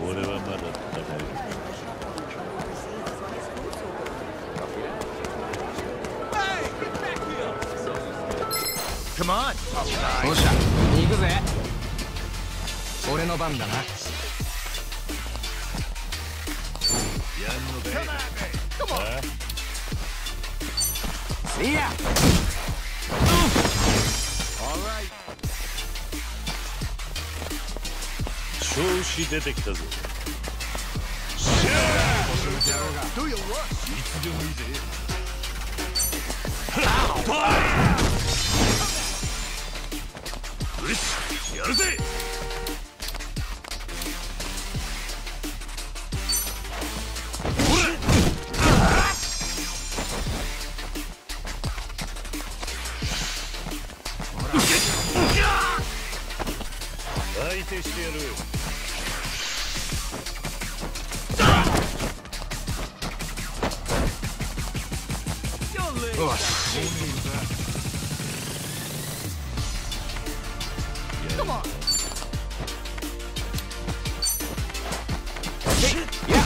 俺はまだ戦える。 Come on! よっしゃ、行くぜ。俺の番だな。 やんのかい。 いや。 調子出てきたぞ。 Do you rush? いつでもいいぜ。よし、やるぜ。相手してやる。 よし。 Come on! いや。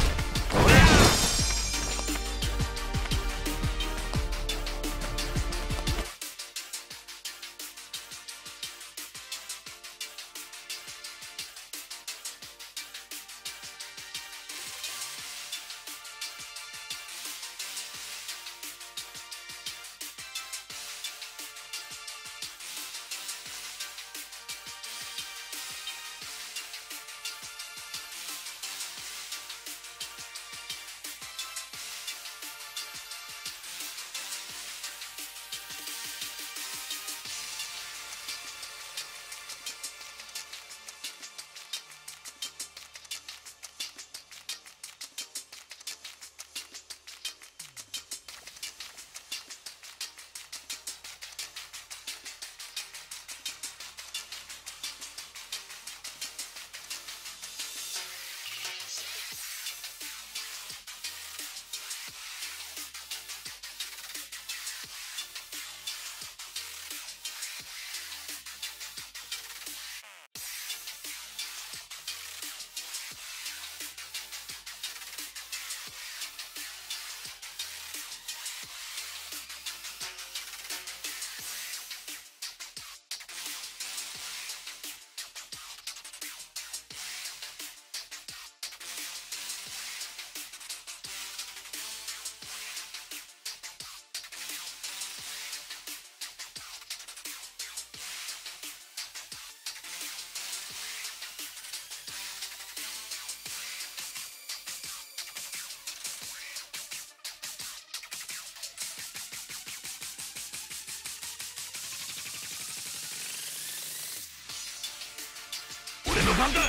俺の番だ。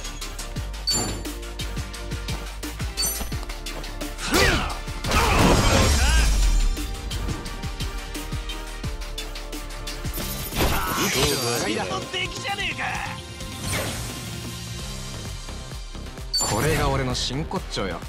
これが俺の真骨頂よ。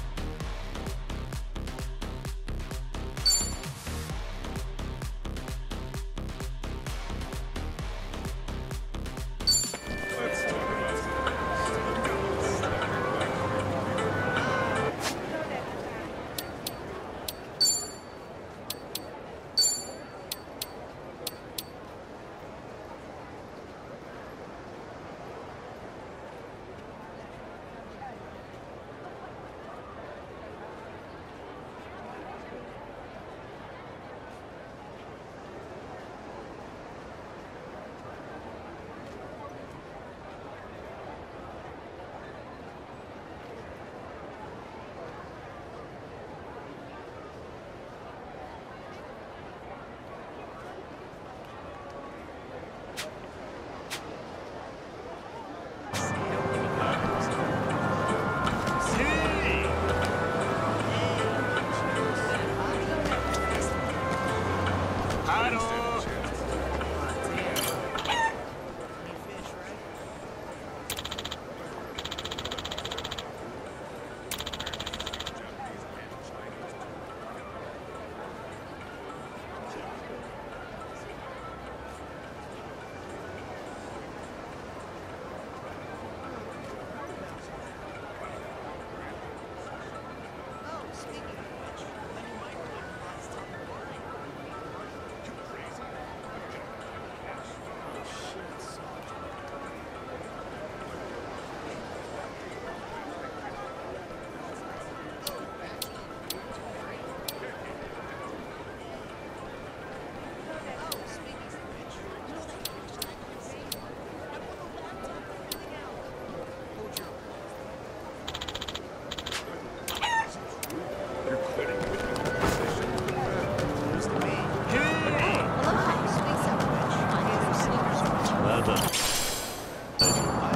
大丈夫。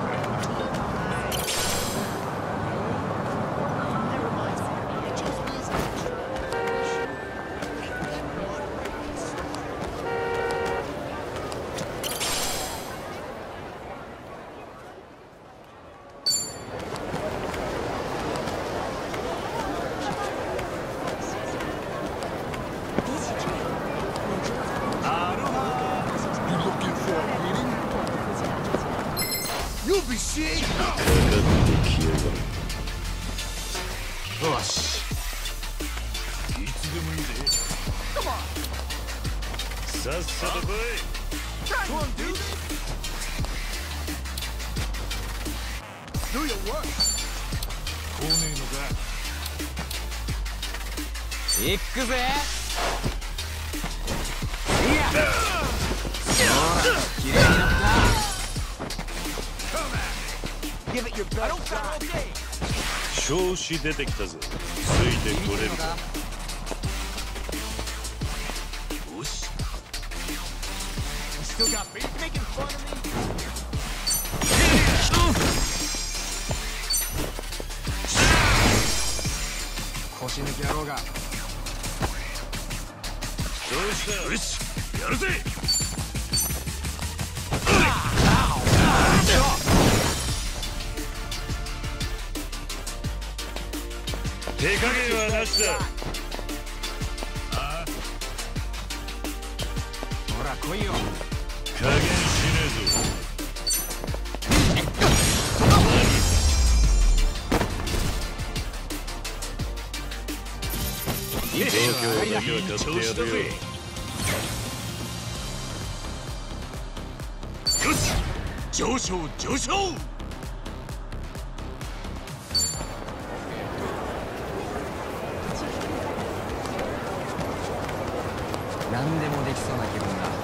You'll be seeing. かかってきやがる。 よし。 いつでもいいぜ。さっさと来い。 Come on, dude. Do your work. 来ねえのか。 行くぜ。いや。ほら、綺麗になった。 Give it your best shot. 調子出てきたぜ。ついてこれるか。よし。 Still got face making fun of me. 腰抜き野郎が。 どうした。よし。やるぜ。手加減はなしだ。 ほら来いよ。 加減しねえぞ。東京だけは買ってやるよ。よし、上昇上昇。 何でもできそうな気分だ。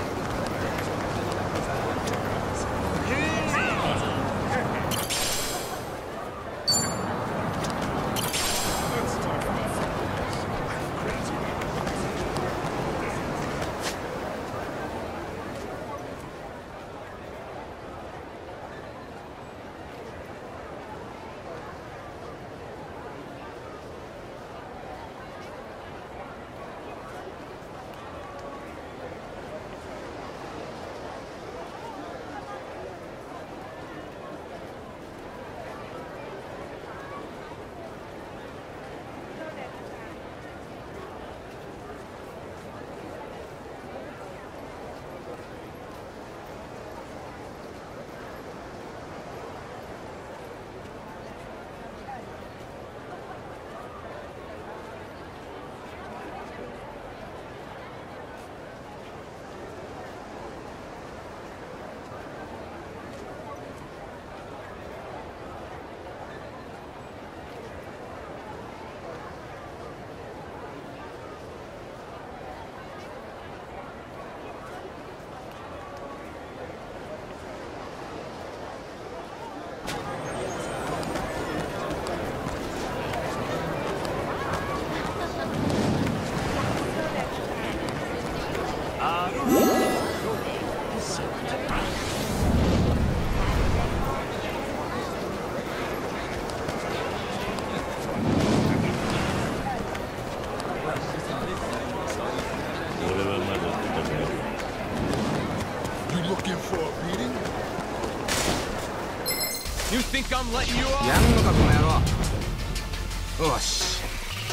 You think I'm letting you off? やんのかこの野郎。よし。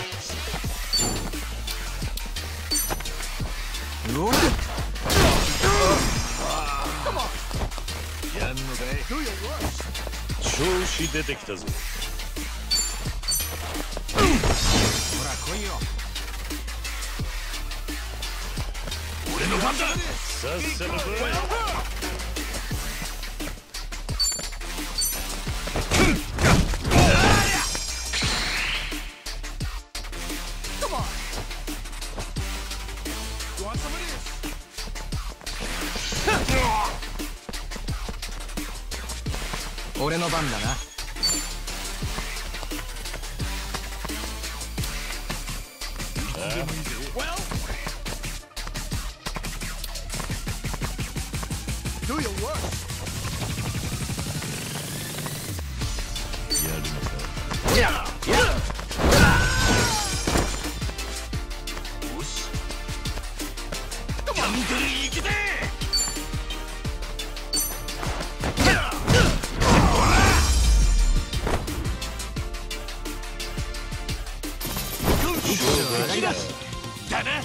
うわっ。 やんのかい。 Do your work. 調子出てきたぞ。 ほら来いよ。 俺の番だ。さっさと来い。 俺の番だな。 Do your work. よしだな。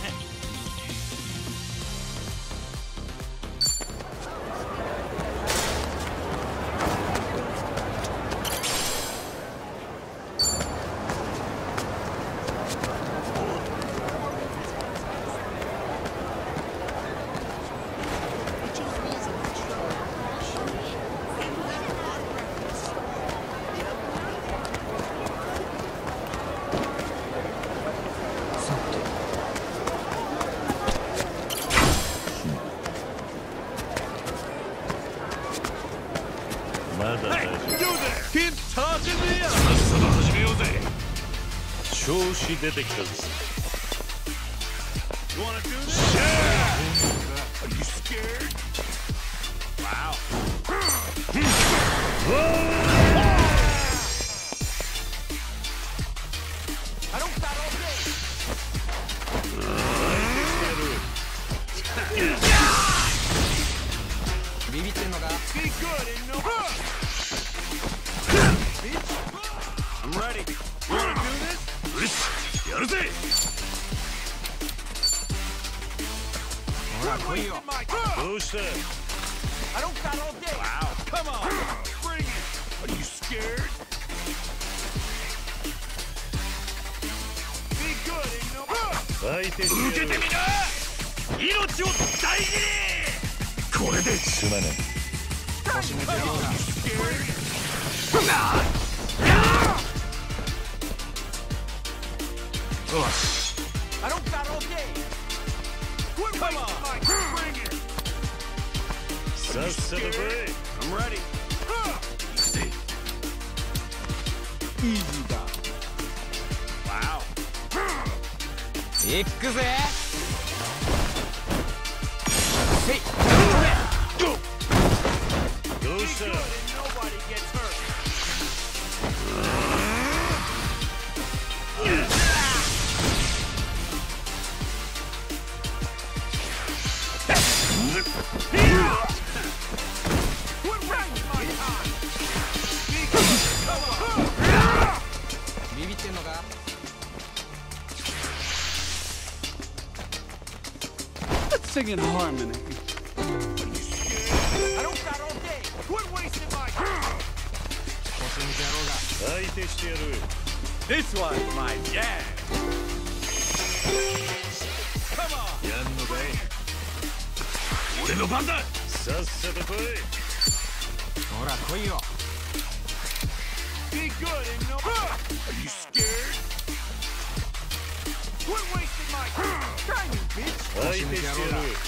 まだ大丈夫。 Keep charging me さ up! っさと始めようぜ。 調子出てきたぞ。 You wanna do this? Are you scared? Wow. I don't got all day. ビビってんのか。 Be good and no. I'm ready. You wanna do this? よしやるぜ。 ほら来いよ。 My どうした？ I don't got all day. Wow. Come on. Bring it. Are you scared? Be good and no. 相手してやる。 受けてみな。命を大事に。これで。 すまない。 腰抜けようが。 I don't got all day. Come on. Bring it. さっさと来い。 I'm ready. 行くぜ。 Easy down. Wow. いくぜ。せい。 どうした？ And nobody gets hurt. What right my time? Be good. Come on. ビビってんのか。 Let's sing in harmony. I don't got all day. Quit wasting my time. 腰抜けやろうが。 相手してやる。 This one's my jam. Come on. やんのかい？ 俺の番だ。 さっさと来い。 ほら来いよ。 Be good and no. Are you scared? Quit wasting my time. Try me, bitch. 相手してやる。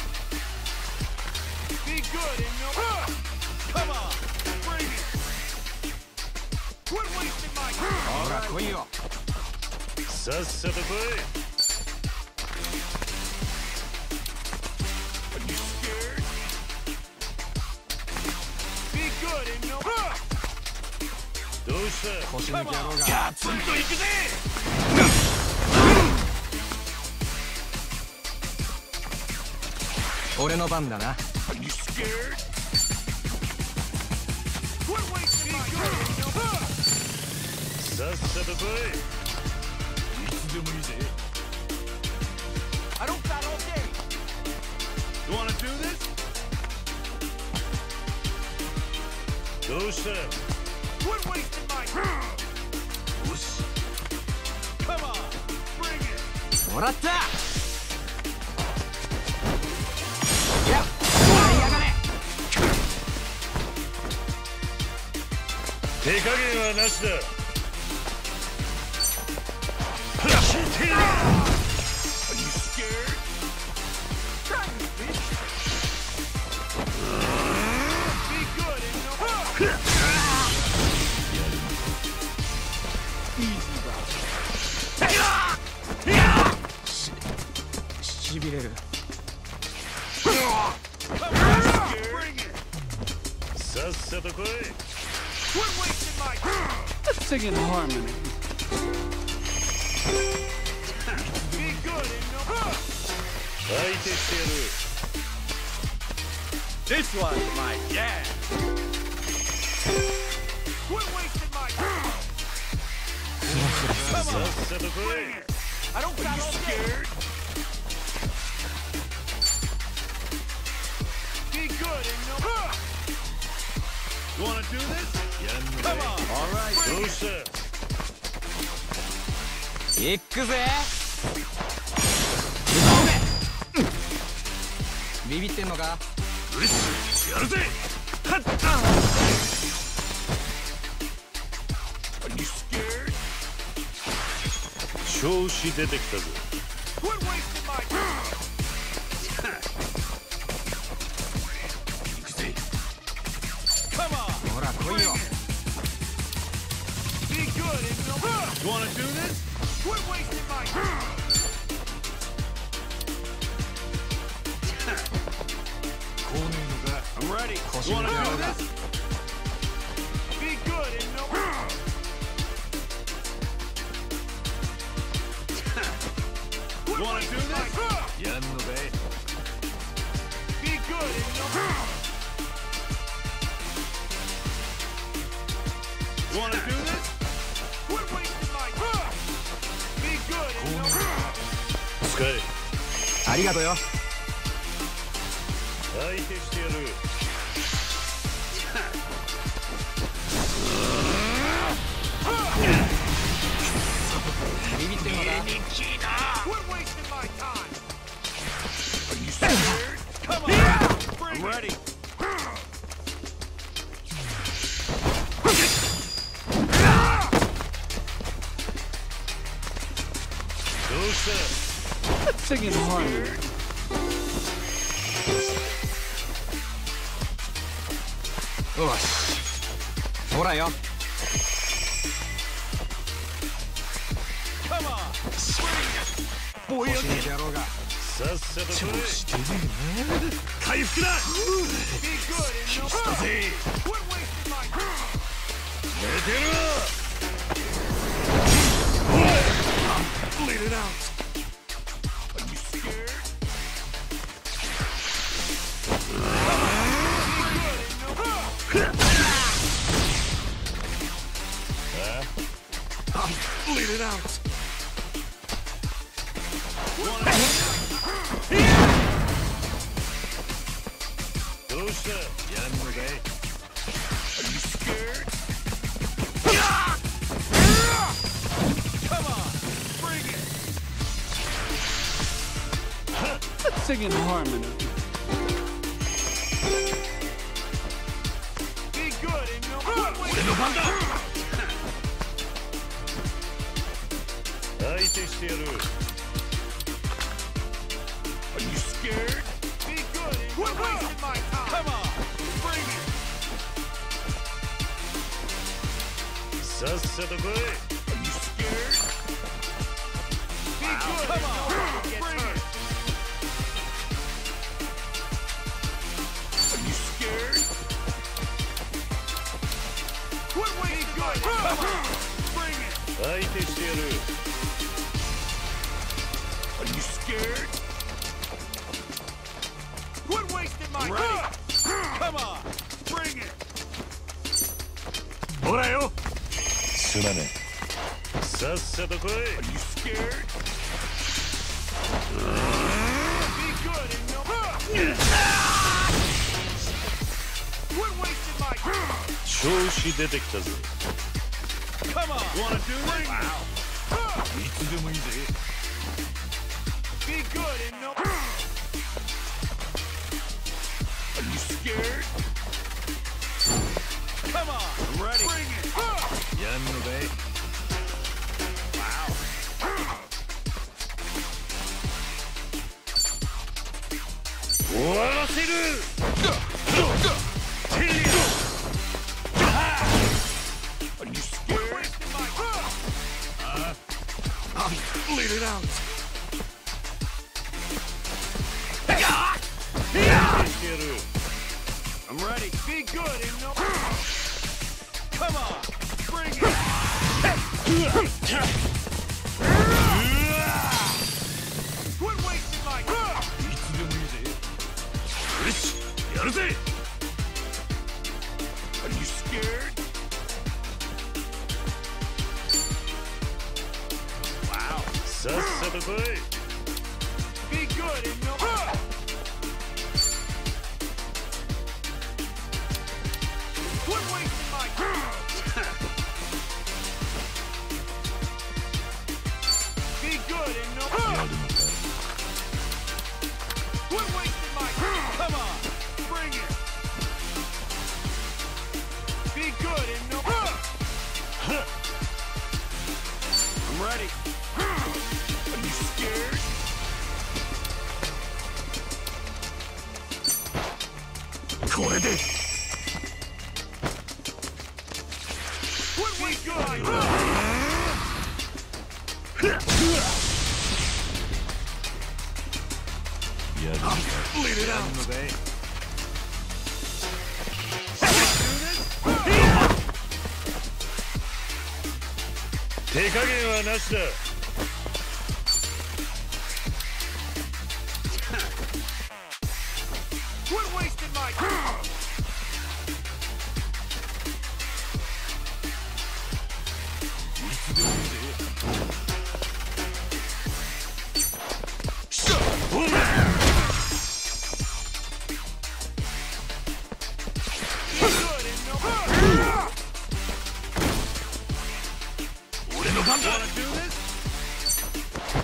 Be good and no. Come on. Bring it. Quit wasting my time. ほら来いよ。 さっさと来い。 Are you scared? Be good and no. どうした？ 腰抜けやろうが。 ガツンと行くぜ。 俺の番だな。 Are you scared? Quit wasting my time. さっさと来い。 いつでもいいぜ。 I don't got all day. You wanna do this? どうした？ Quit wasting my time. よし。 Come on. Bring it. もらった。いや、舞い上がれ。 手加減はなしだ。 Are you scared? Try me, bitch. Be good and no. Easy route. しびれる。 Come on. Bring it. さっさと来い。 Quit wasting my time. Let's sing in harmony. Be good and no. 相手してやる。 This one's my jam. Quit wasting my time. Come さっ on. さと来い。 I don't got all day. Be good and no. You wanna do this? Come on. All right. どうした？ 行くぜ。ビビってんのか？ よし、やるぜ。はっ。 調子出てきたぞ。 Quit wasting my time. 行くぜ。 Come on. ほら来いよ。 Be good and no. You wanna do this? Quit wasting my time. I'm ready. Caution You wanna the do other. this? Be good and no. You wanna do this? やんのかい。 Be good and no. You wanna do this? Quit wasting my time. Be good and no. 使え。 ありがとよ。 相手してやる。 ビビってんのか？ Quit wasting my time. Are you scared? Come on. Bring I'm it. ready. どうした？ Singing harmony. よし。ほらよ。 Come on. Bring it. 腰抜いてやろうが。 さっさと取れ。 してねえな。回復だ。 Be good and no. したぜ。 Quit wasting my time. 寝てろ。 Let it out. Are you scared? Let it out. どうした？ やんのかい。 Are you scared? Come on. Bring it. Let's sing in harmony. Be good and no. Quit 俺 wasting の番だ。 相手してやる。 Are you scared? Be good and quit wasting my time. Come on. Bring it. さっさと来い。 Are you scared? Be good. Come on. Bring it. Are you scared? Quit wasting my time. Come on. Bring it. 相手してやる。 Are you scared? Quit wasting my time. Come on. Bring it. ほらよ。 すまねえ。さっさと来い。 Are you scared? Be good and no. Quit wasting my time. 調子出てきたぞ。 Come on. You wanna do this? いつでもいいぜ。 Be good and no. Are you scared? Come on. I'm ready. Bring it. やんのかい。 終わらせる。 Are you scared? Wasting my time. Let it out. 相手してやる。 I'm ready. Be good and no. Come on. Bring it. Quit wasting my time. いつでもいいぜ。よし、やるぜ。 Are you scared? Wow. ささっさと来い。 Be good and no. Quit wasting my time. Be good and no. やるのか。 Quit wasting my time. Come on, bring it. Be good and no. I'm ready. Are you scared? Quit wasting my time. やるのか。 Lead it out. のかい。 手加減はなしだ。 Quit wasting my time. Be good and no. Wanna do this?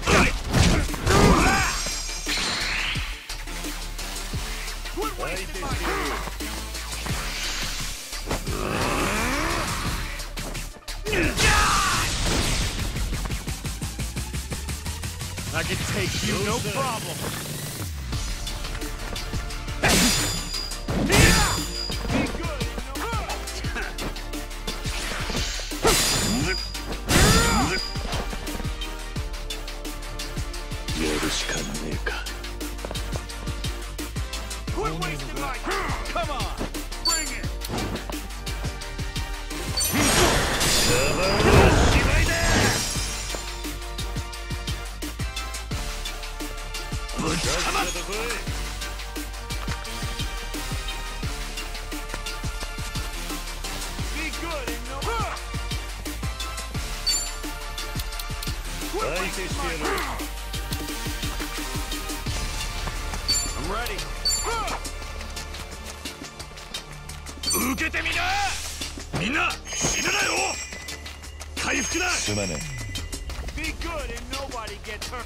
Quit 相手 wasting して my る。 time. I can take you, no Closer. problem. Be good and no. やるしかねえか。 Quit wasting my time. Come on, bring it. 邪魔はしまいだ。さっさと来い。 Be good and no. Quit 相手 wasting して my やる。 time. I'm ready. 受けてみな。みんな死ぬなよ。回復だ。 すまね Be good and nobody gets hurt.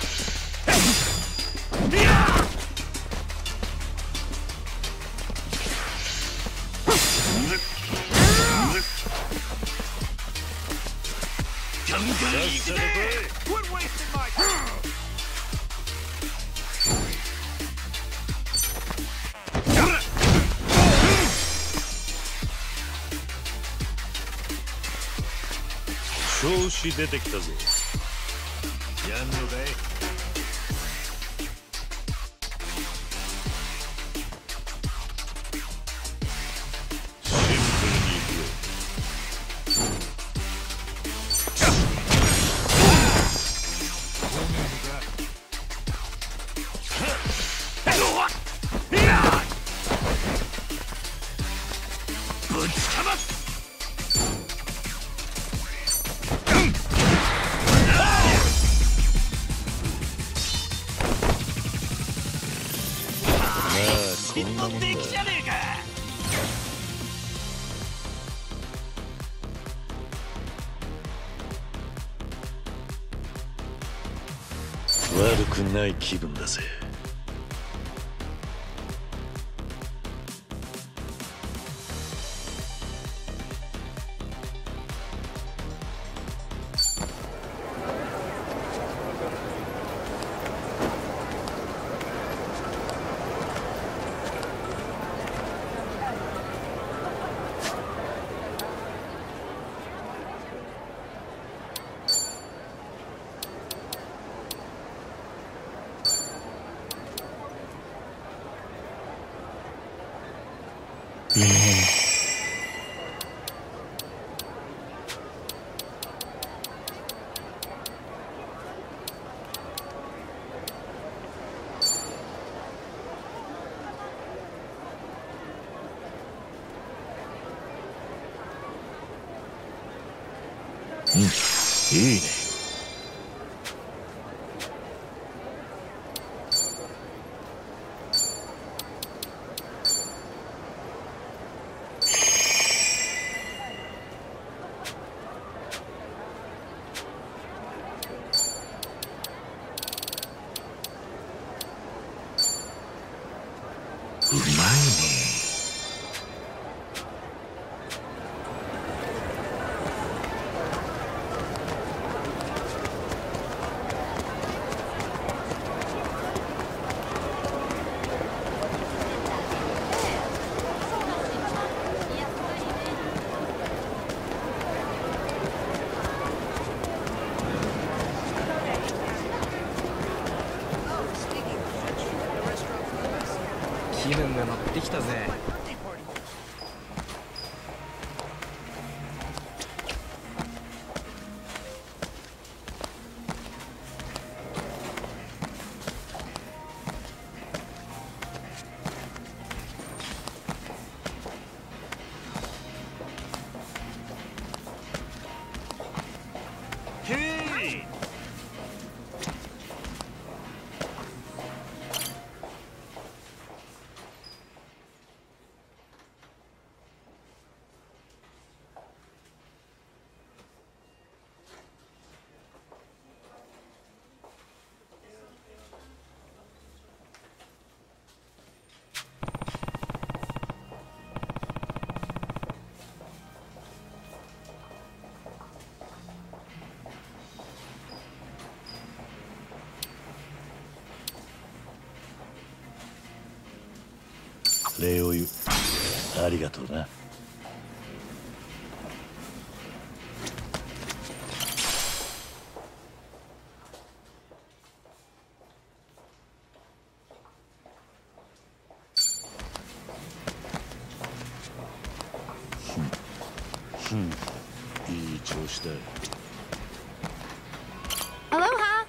ガンガンえ。さっ行くぜ。 さと来い。 Quit wasting my time. 調子出てきたぞ。 やんのかい。 シンプルにいくよ。 ぶちかます。 まあこんなもんだ。 敵じゃねえか。 悪くない気分だぜ。いいね。 気分が乗ってきたぜ。 礼を言う。ありがとうな。いい調子だ。 Aloha!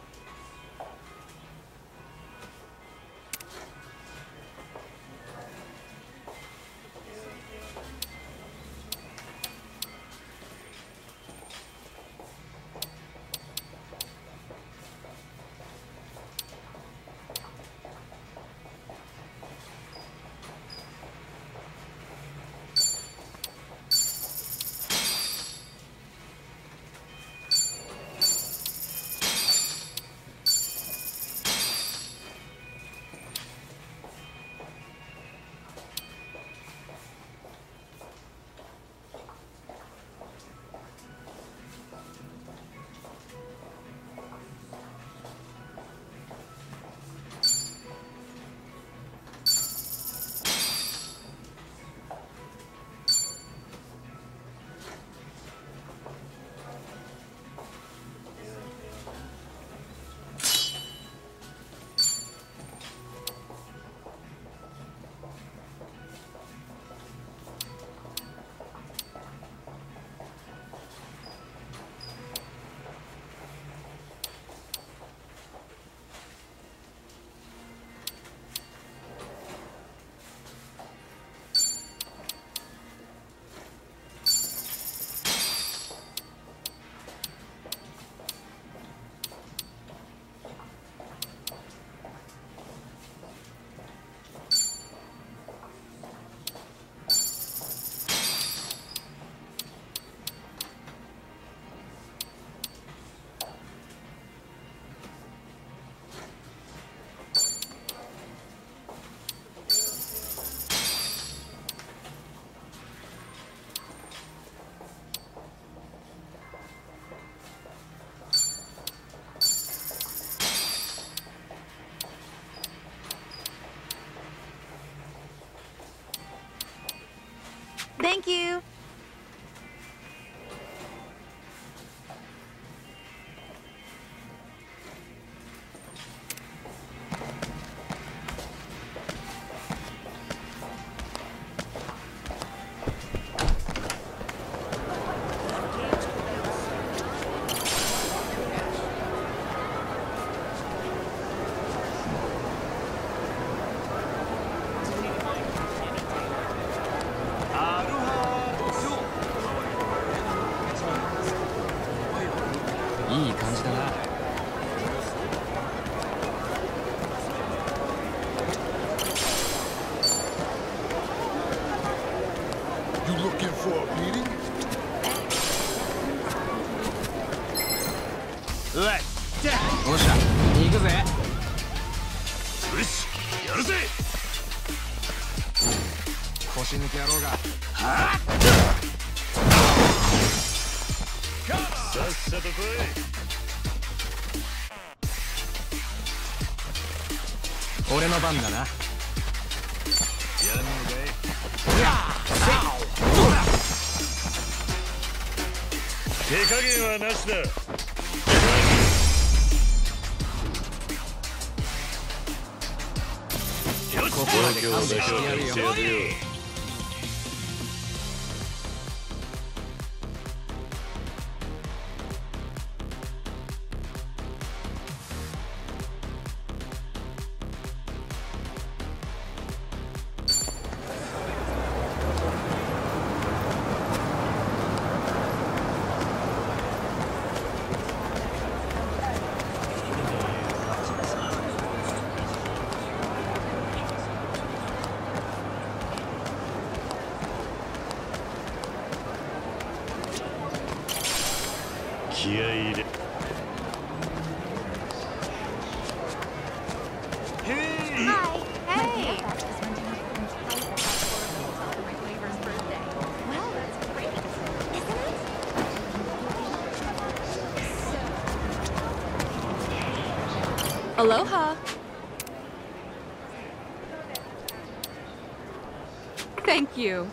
Thank you. You looking for a meeting? Let's おっしゃ、行くぜ。 よし、やるぜ。 腰抜け野郎が。 さっさと来い。 俺の番だな。 やんのかい。手加減はなしだ。 ここはで勘弁してやるよ。 気合い入れ。 Hi. Hey. Well, that's great, isn't it? Aloha. Thank you.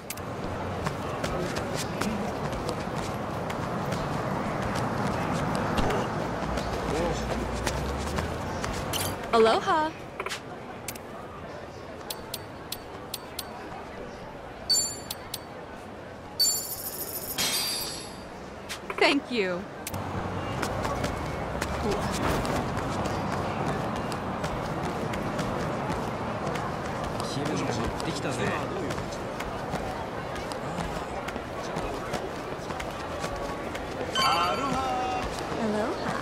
Aloha. Thank you. 気分が乗ってきたぜ。 Aloha.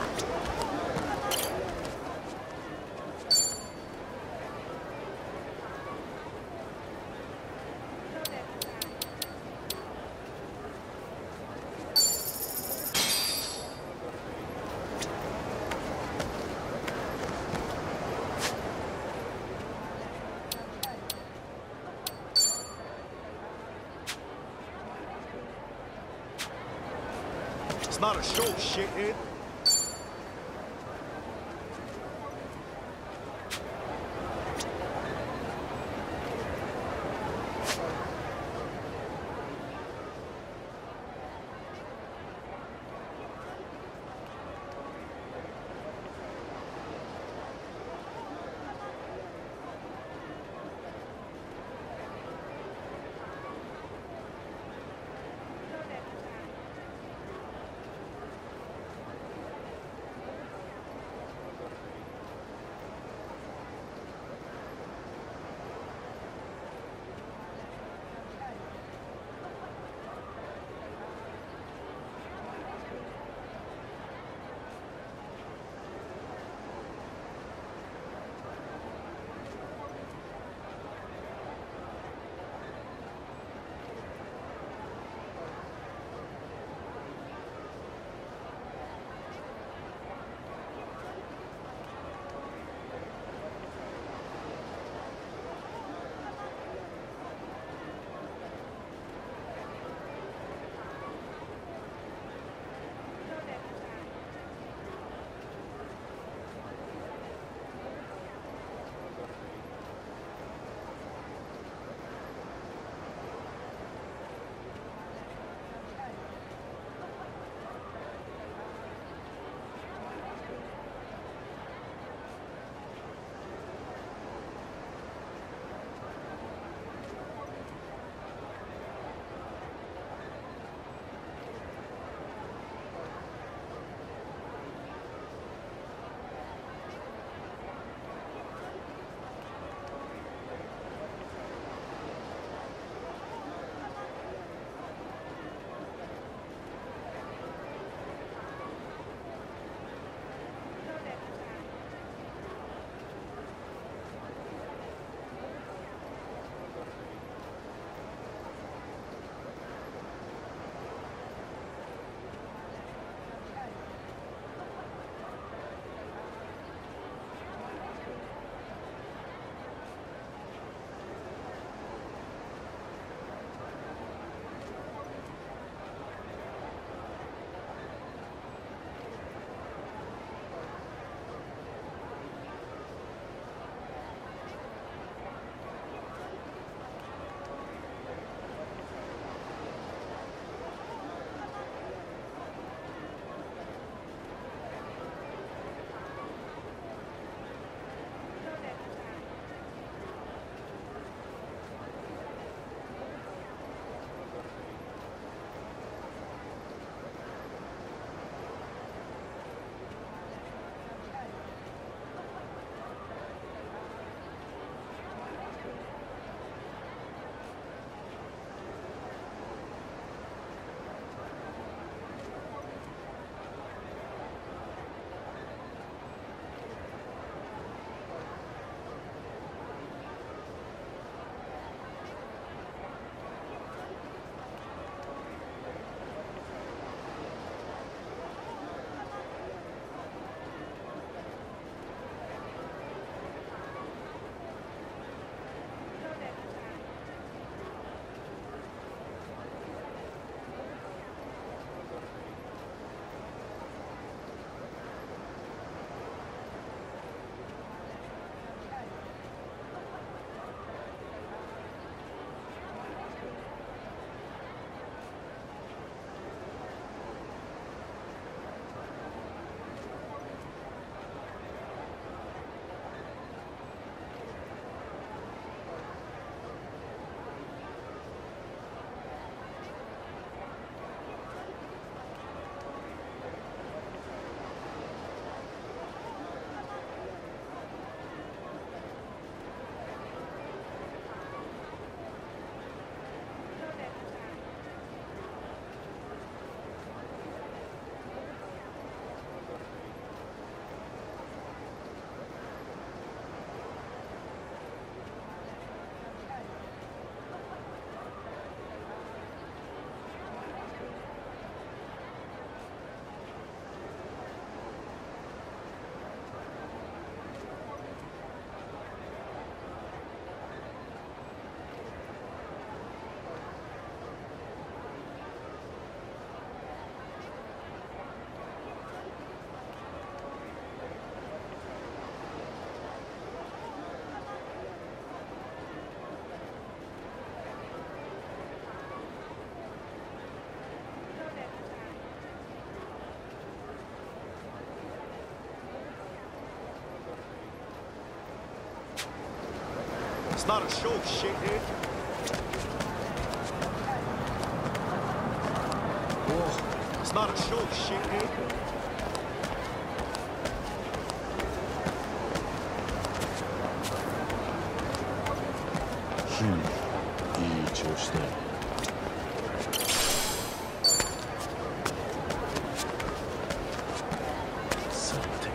It's not a show, shithead. not a show, shithead. おお It's not a show, shithead. いい調子だ。さて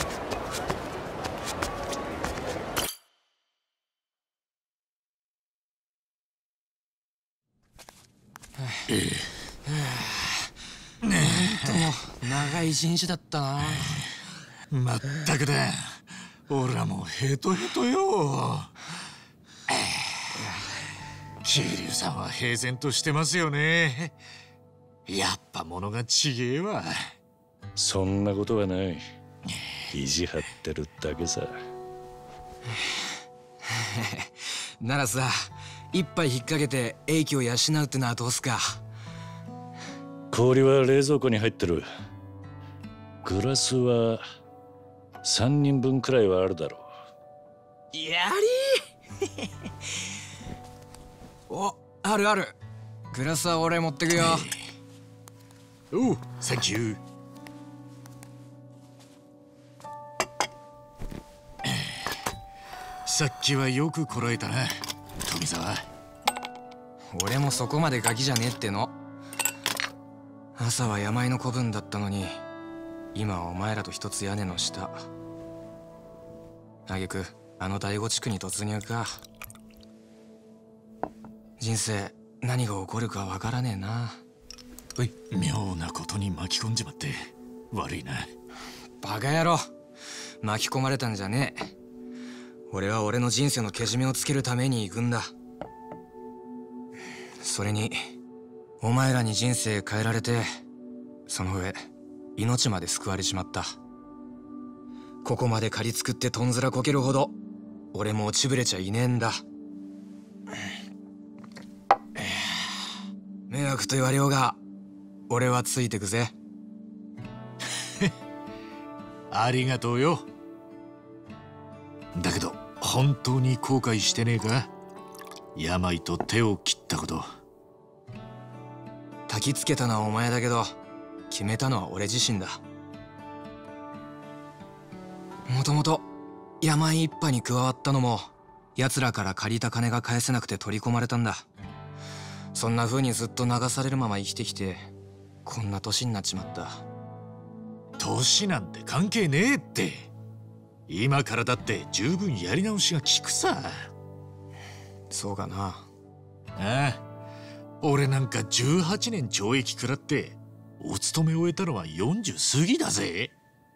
長い一日だったな。 まったくだ。俺らもうヘトヘトよ。桐生さんは平然としてますよね。やっぱ物がちげえわ。 そんなことはない。意地張ってるだけさ。 ならさ、一杯引っ掛けて英気を養うってのはどうすか。 氷は冷蔵庫に入ってる。グラスは3人分くらいはあるだろう。 やりお、あるある。グラスは俺持ってくよ。 おう、サンキュー。さっきはよくこらえたな、富澤。 俺もそこまでガキじゃねえっての。朝は山井の子分だったのに、今はお前らと一つ屋根の下。あげくあの第五地区に突入か。人生何が起こるかわからねえな。 おい、妙なことに巻き込んじまって悪いな。 バカ野郎、巻き込まれたんじゃねえ。俺は俺の人生のけじめをつけるために行くんだ。それにお前らに人生変えられて、その上命まで救われちまった。ここまで借り作ってとんずらこけるほど俺も落ちぶれちゃいねえんだ。迷惑と言われようが俺はついてくぜ。 ありがとうよ。だけど本当に後悔してねえか？病と手を切ったこと。 焚きつけたのはお前だけど、決めたのは俺自身だ。もともと病一派に加わったのも奴らから借りた金が返せなくて取り込まれたんだ。そんな風にずっと流されるまま生きてきて、こんな年になっちまった。 年なんて関係ねえって。今からだって十分やり直しが効くさ。 そうかな。 ああ、俺なんか18年懲役食らってお勤め終えたのは40過ぎだぜ。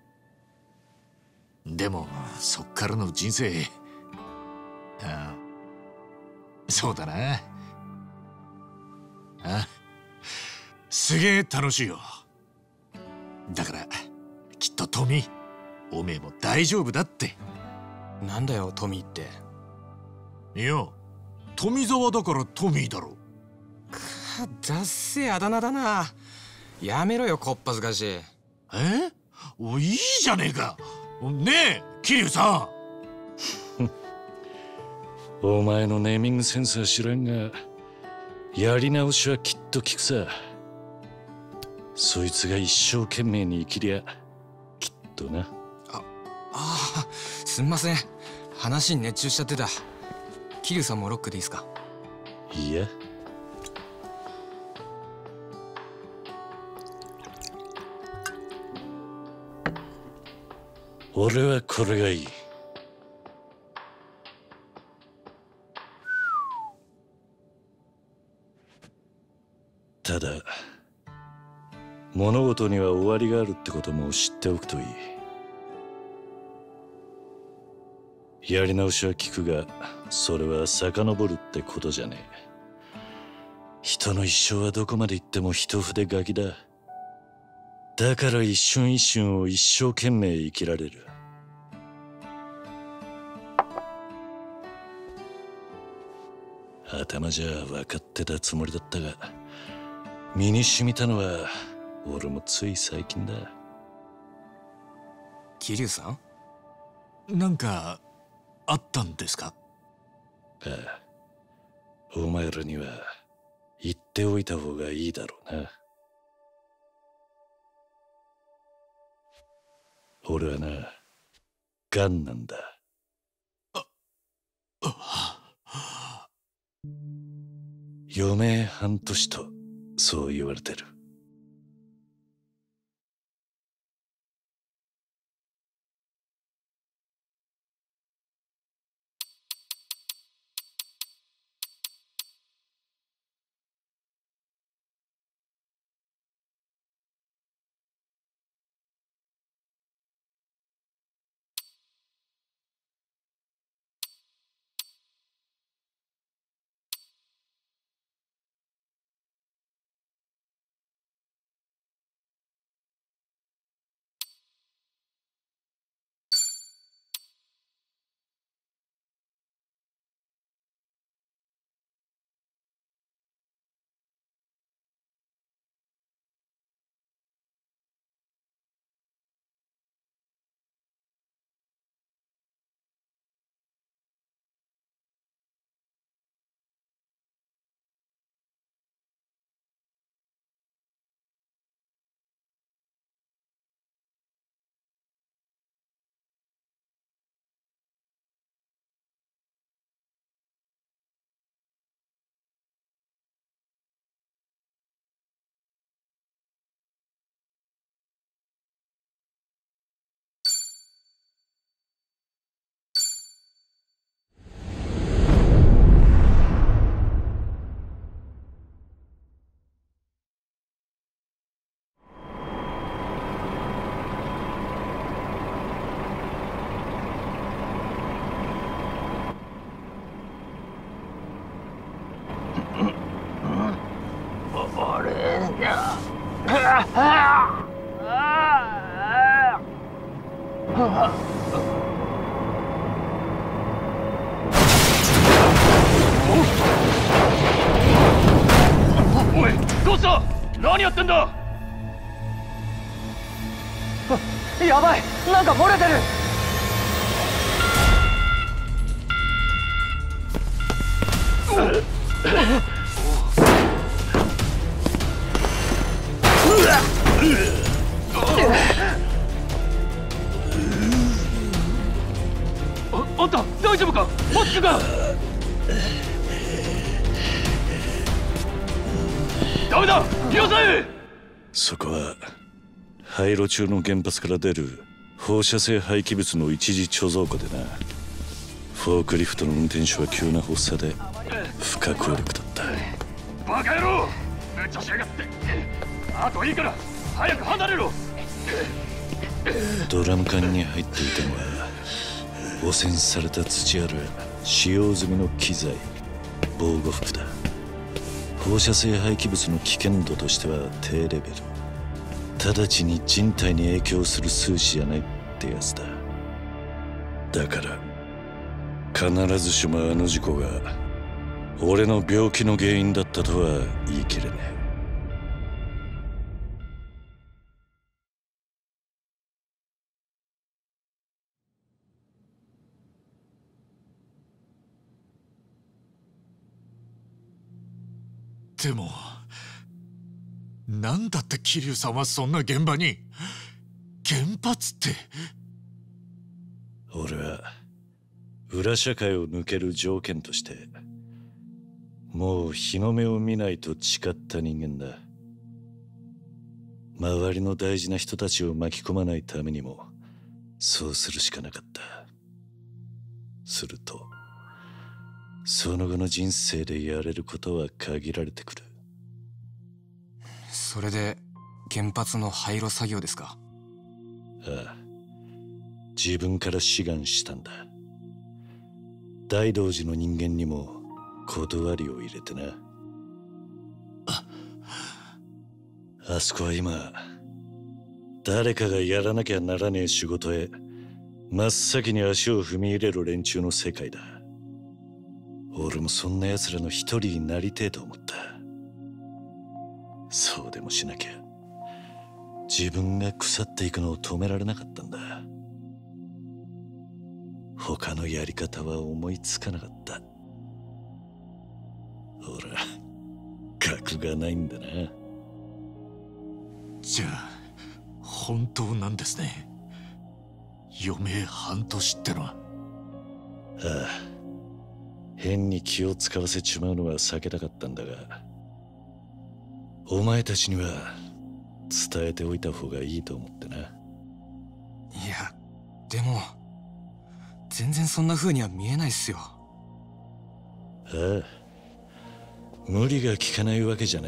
でもそっからの人生、ああ、そうだな。ああ、すげえ楽しいよ。だからきっとトミー、おめえも大丈夫だって。 なんだよトミーって。 いや、富澤だからトミーだろ。 だっせえあだ名だな。やめろよこっぱずかしい。 お、いいじゃねえか。ねえ桐生さん。 お前のネーミングセンスは知らんが、やり直しはきっと効くさ。そいつが一生懸命に生きりゃきっとな。 ああ、すんません。話に熱中しちゃってた。桐生さんもロックでいいっすか？ いや、俺はこれがいい。ただ物事には終わりがあるってことも知っておくといい。やり直しは効くが、それは遡るってことじゃねえ。人の一生はどこまで行っても一筆書きだ。だから一瞬一瞬を一生懸命生きられる。頭じゃ分かってたつもりだったが、身に染みたのは俺もつい最近だ。 桐生さん？ なんかあったんですか？ ああ、お前らには言っておいた方がいいだろうな。俺はな、ガンなんだ。余命半年とそう言われてる。 おい、どうした？何やってんだ？ やばい、なんか漏れてる。 あんた大丈夫か？マスクが。ダメだ、よせ！ そこは廃炉中の原発から出る放射性廃棄物の一時貯蔵庫でな。フォークリフトの運転手は急な発作で不可抗力だった。 バカ野郎、無茶しやがって。あといいから早く離れろ。 ドラム缶に入っていたのは汚染された土やら使用済みの機材、防護服だ。放射性廃棄物の危険度としては低レベル。直ちに人体に影響する数値じゃないってやつだ。だから必ずしもあの事故が俺の病気の原因だったとは言い切れねえ。 でもなんだって桐生さんはそんな現場に。原発って。 俺は裏社会を抜ける条件としてもう日の目を見ないと誓った人間だ。周りの大事な人たちを巻き込まないためにもそうするしかなかった。するとその後の人生でやれることは限られてくる。 それで原発の廃炉作業ですか？ ああ、自分から志願したんだ。大道寺の人間にも断りを入れてな。あそこは今誰かがやらなきゃならねえ仕事へ真っ先に足を踏み入れる連中の世界だ。俺もそんな奴らの一人になりてえと思った。そうでもしなきゃ自分が腐っていくのを止められなかったんだ。他のやり方は思いつかなかった。 ほら、格がないんだな。 じゃあ本当なんですね。余命半年ってのは。 ああ、変に気を使わせちまうのは避けたかったんだが、お前たちには伝えておいた方がいいと思ってな。 いや、でも全然そんな風には見えないっすよ。 ああ、無理が効かないわけじゃない。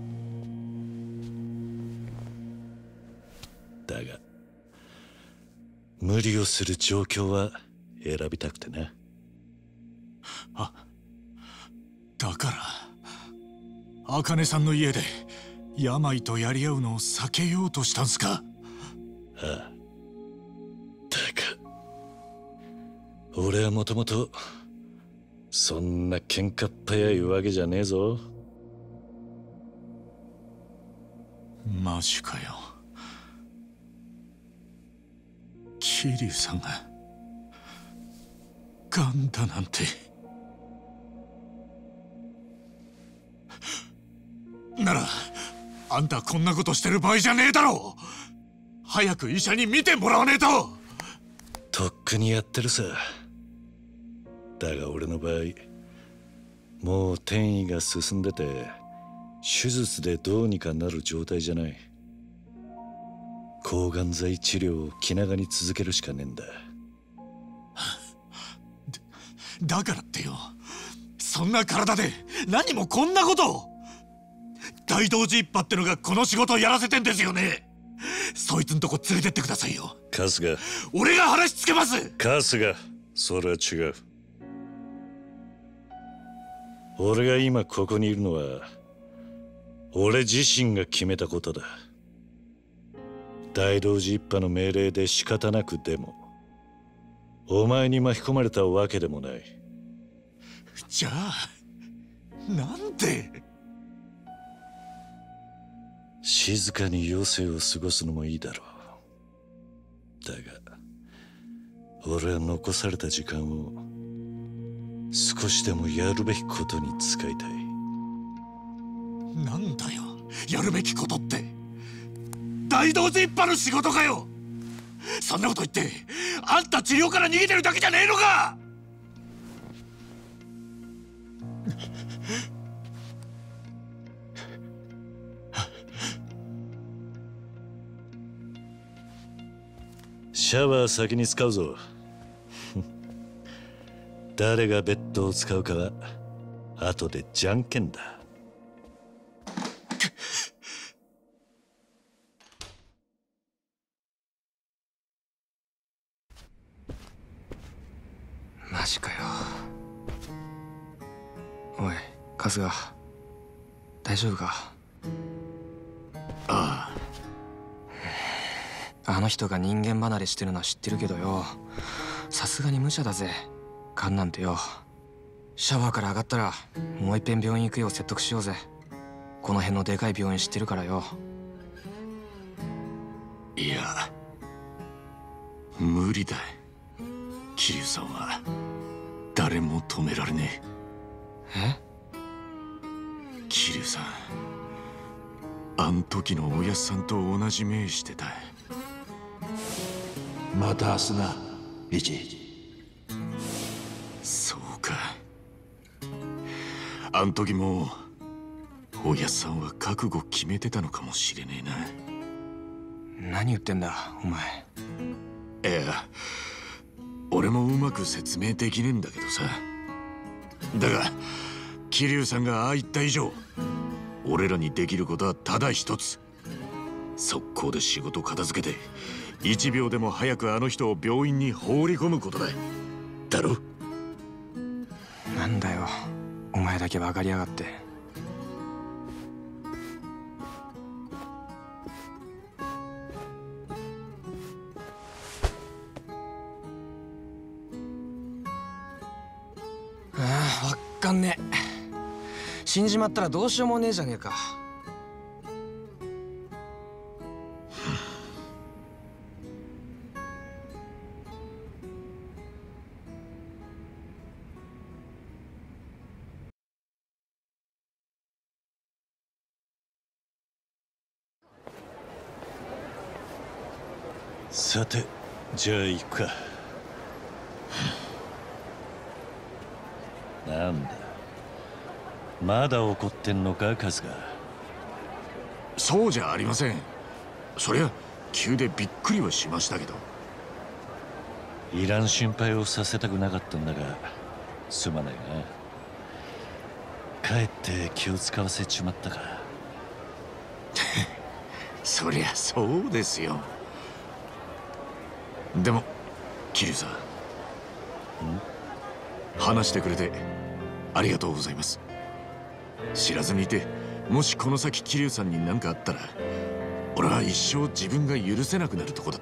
だが無理をする状況は選びたくてな。 だから茜さんの家で病とやり合うのを避けようとしたんすか。 ああ、だが俺はもともとそんな喧嘩っ早いわけじゃねえぞ。 マジかよ。桐生さんがガンだなんて。ならあんたこんなことしてる場合じゃねえだろう。早く医者に診てもらわねえと。 とっくにやってるさ。だが俺の場合もう転移が進んでて手術でどうにかなる状態じゃない。抗がん剤治療を気長に続けるしかねえんだ。 だからってよ、そんな体で何もこんなことを。大道寺一派ってのがこの仕事をやらせてんですよね。そいつんとこ連れてってくださいよ。 春日、 俺が話つけます。 春日、それは違う。俺が今ここにいるのは俺自身が決めたことだ。大道寺一派の命令で仕方なくでもお前に巻き込まれたわけでもない。 じゃあなんで。 静かに余生を過ごすのもいいだろう。だが俺は残された時間を少しでもやるべきことに使いたい。 なんだよやるべきことって。大道寺一派の仕事かよ。そんなこと言ってあんた治療から逃げてるだけじゃねえのか。 シャワー先に使うぞ。誰がベッドを使うかは後でじゃんけんだ。 マジかよ。おい春日、大丈夫か。 ああの人が人間離れしてるのは知ってるけどよ、さすがに無茶だぜ。ガンなんてよ。シャワーから上がったらもう一遍病院行くよう説得しようぜ。この辺のでかい病院知ってるからよ。 いや無理だ。桐生さんは誰も止められねえ。桐生さんあん時のおやっさんと同じ目してた。また明日なイチ。そうか、あん時もおやっさんは覚悟決めてたのかもしれねえな。 何言ってんだお前。 いや俺もうまく説明できねえんだけどさ。だが桐生さんがああ言った以上俺らにできることはただ一つ。速攻で仕事片付けて1秒でも早くあの人を病院に放り込むことだ。だろ。 なんだよお前だけ分かりやがって。ああ、わっかんねえ。死んじまったらどうしようもねえじゃねえか。 さて、じゃあ行くか。なんだ、まだ怒ってんのか、春日。 そうじゃありません。そりゃ急でびっくりはしましたけど。 いらん心配をさせたくなかったんだが、すまないな。かえって気を使わせちまったか。 そりゃそうですよ。でも桐生さん、話してくれてありがとうございます。知らずにいて、もしこの先桐生さんに何かあったら、俺は一生自分が許せなくなるとこだった。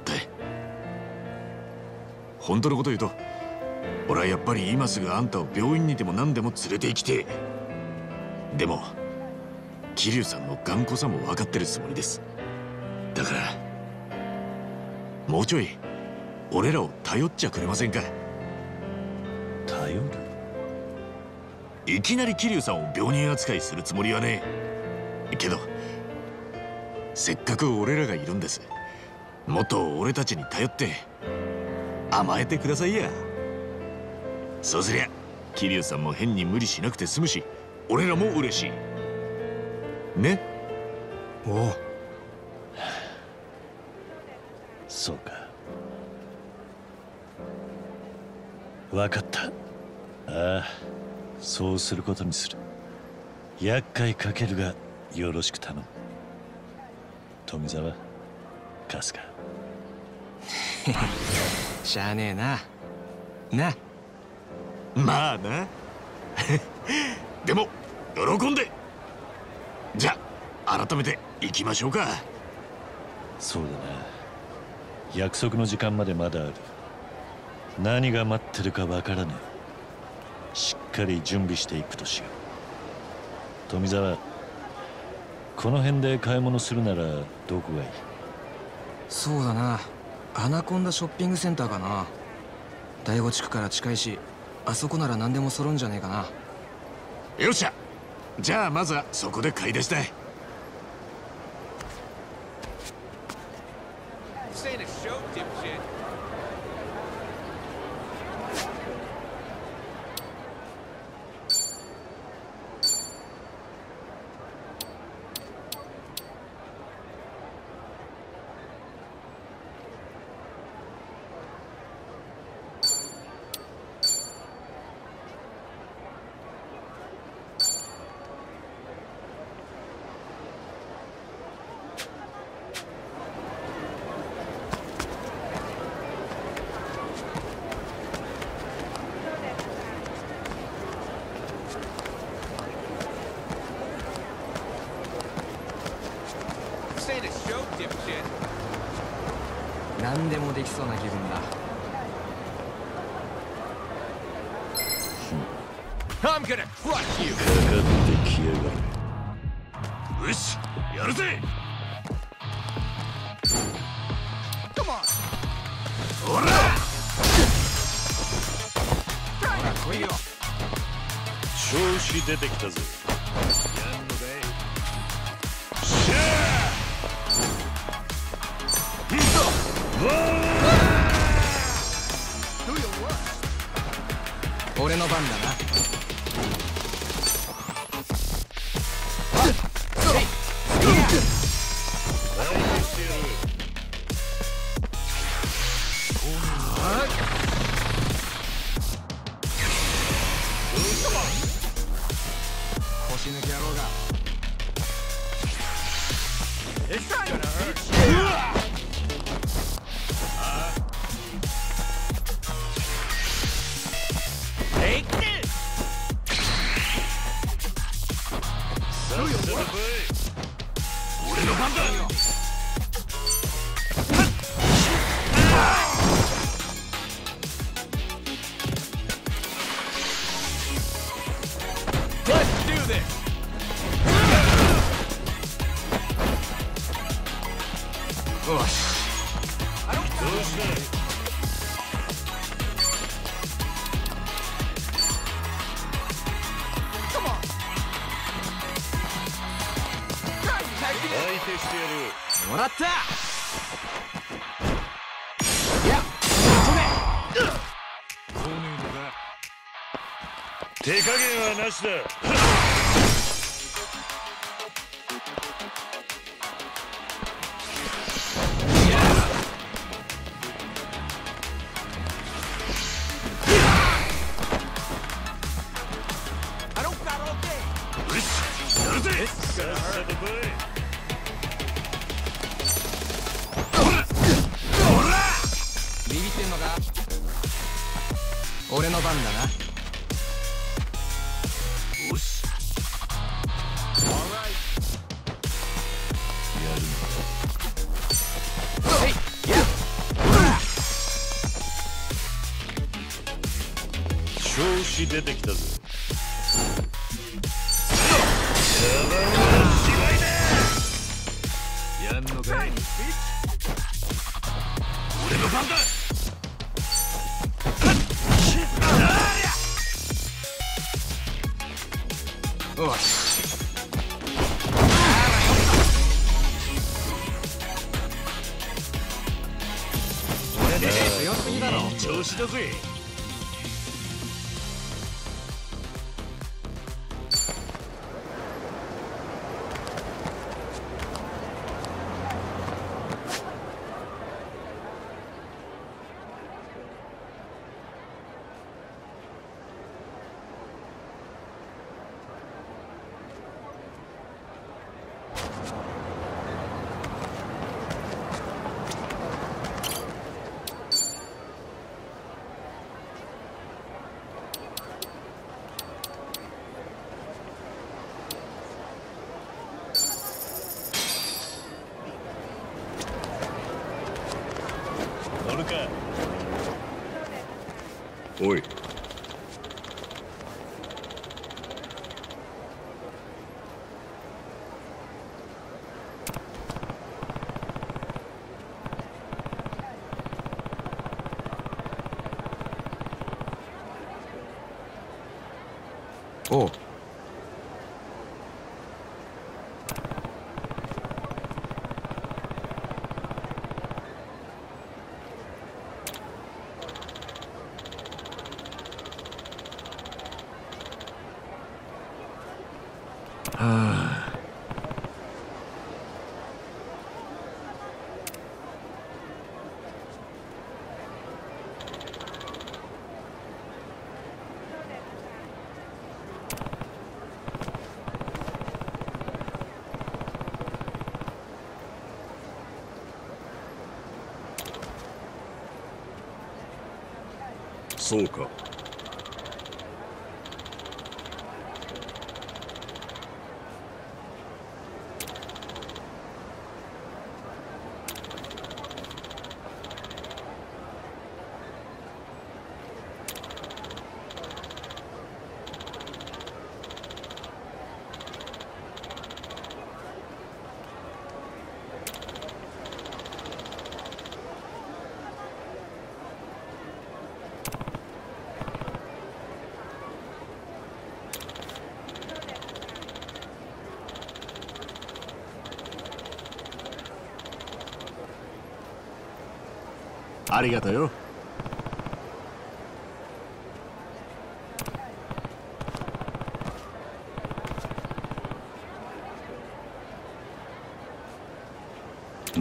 本当のこと言うと、俺はやっぱり今すぐあんたを病院にでも何でも連れて行きてえ。でも桐生さんの頑固さも分かってるつもりです。だからもうちょい俺らを頼っちゃくれませんか。 頼る？ いきなり桐生さんを病人扱いするつもりはねえけど、せっかく俺らがいるんです。もっと俺たちに頼って甘えてくださいや。そうすりゃ桐生さんも変に無理しなくて済むし、俺らも嬉しいね。 おう。 そうか、分かった。ああ、そうすることにする。厄介かけるがよろしく頼む。富澤、春日。 しゃあねえな。な。 まあな。でも喜んで。じゃあ改めて行きましょうか。 そうだな。約束の時間までまだある。何が待ってるかわからねえ。しっかり準備していくとしよう。富澤、この辺で買い物するならどこがいい？ そうだな、アナコンダショッピングセンターかな。第5地区から近いし、あそこなら何でも揃うんじゃねえかな。 よっしゃ、じゃあまずはそこで買い出したい。 This ain't a show, dipshit. This ain't a show, dipshit. 何でもできそうな気分だ。 I'm gonna crush you. かかってきやがる。 よし、やるぜ。 Come on. ほら来いよ。 調子出てきたぜ。 やんのかい。 しゃ俺の番だな。腰抜き野郎が。 It's gonna hurt. Take this. 俺の番だ。 Let's do this. よし。 Come on. 相手してやる。 もらった。 手加減はなしだ。 ビビってんのか？俺の番だな。 よし。 調子出てきたぜ。 やんのかい？俺の番だ。 おし。強すぎだろ。 調子だぜ。 乗るか。 おい。おう。はあ。そうか。ありがとよ。 うん。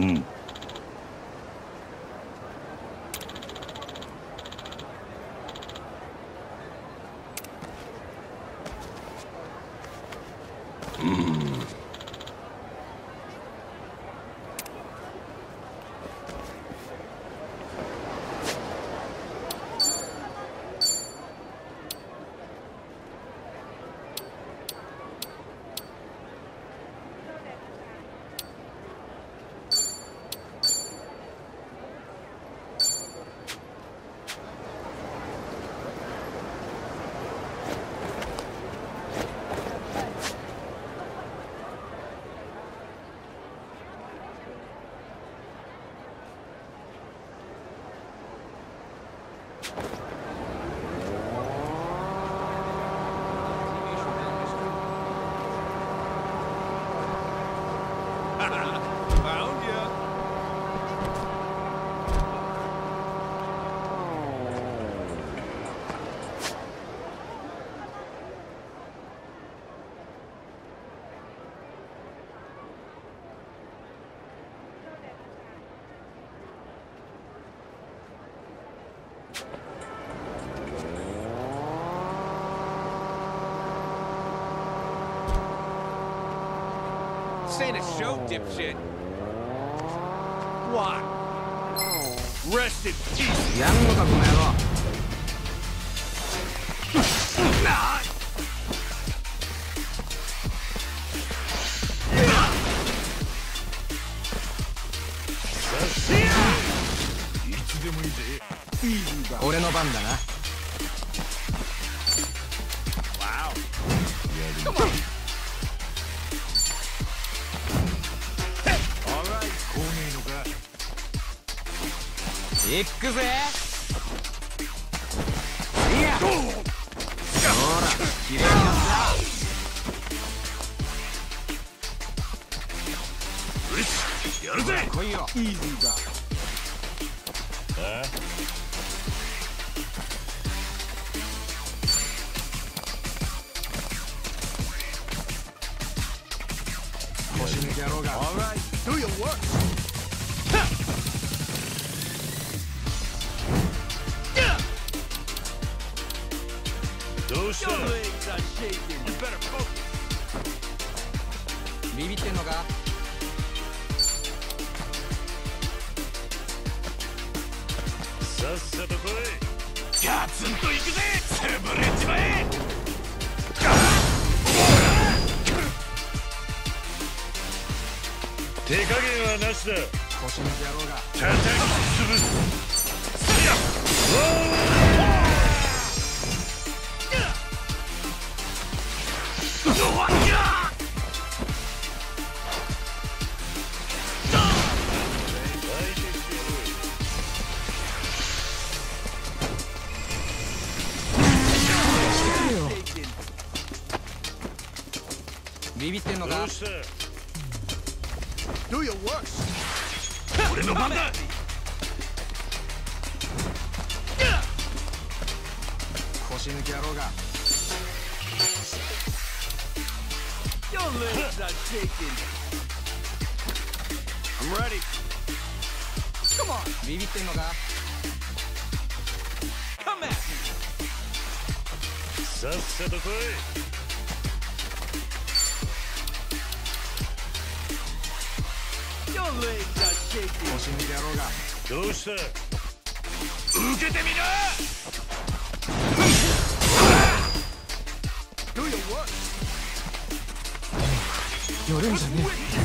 This ain't a show, dipshit. What? Rest in peace. やんのかこの野郎。俺の番だな。行くぜ。いや。ほら、綺麗にやった。よし、やるぜ。来いよ。イージーだ。腰抜け野郎が。All right, do your work. どうした？ ビビってんのか？ さっさと来い。 ガツンといくぜ。潰れちまえ。 手加減はなしだ。 腰抜け野郎が。 叩き潰す。やっ。 ビビってんのか？ 俺の番だ。 腰抜け野郎が。 Your legs are shaking. I'm ready. Come on. ビビってんのか？ Come at me. さっさと来い。 Your legs are shaking. 腰抜け野郎が。 どうした？ 受けてみな。 Do your work. やるんじゃね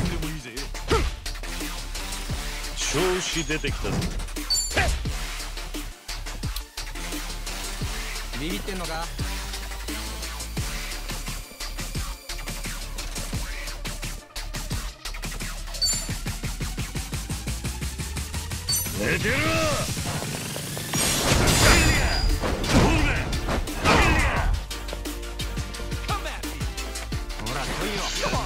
調子出てきたぞ。 ビビってんのか？ 寝てろ。 ほら来いよ。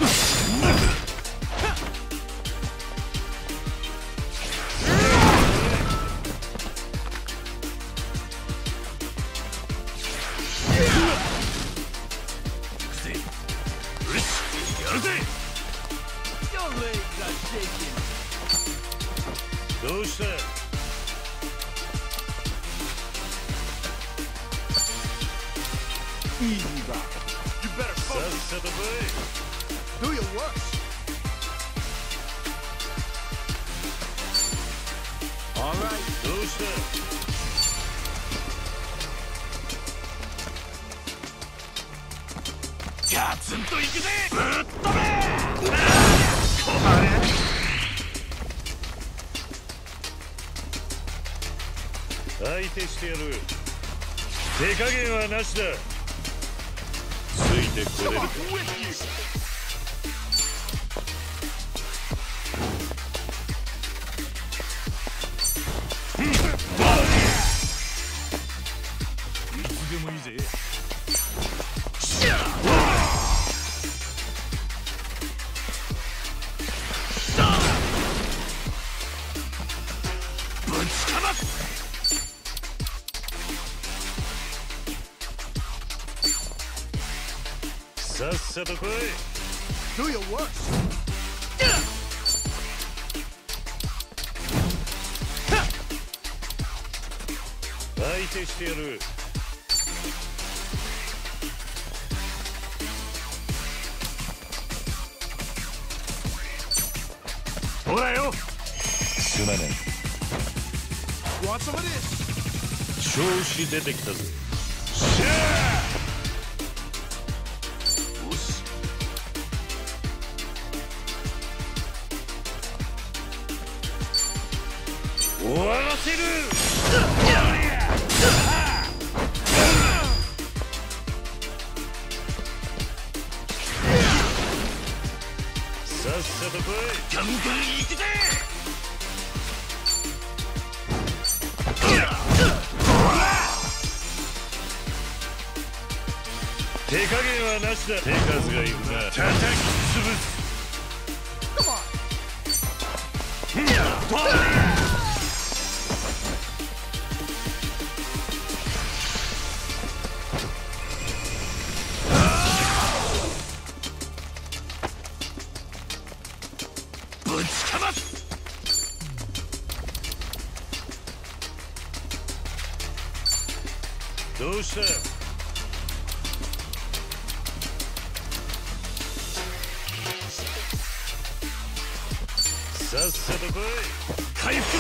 Your legs are shaking. どうした？ Easy, Bob. You better さっ focus. さと来い。 Do your work. All right. どうした？ ガツンといくぜ。ぶっ飛べ。 相手してやる。手加減はなしだ。ついてこれるか。 With you. いつでもいいぜ。ぶちかます。 さっさと来い。 Do your work. 相手してやる。 ほらよ。 すまない。 Want some of this? 調子出てきたぜ。 しゃあ。よし。終わらせる。 さっさと来い。 ガンガン行くぜ。 手加減はなしだ。手数がいるな。叩き潰す。 ぶちかます。 どうした。さっさと来い。 回復だ。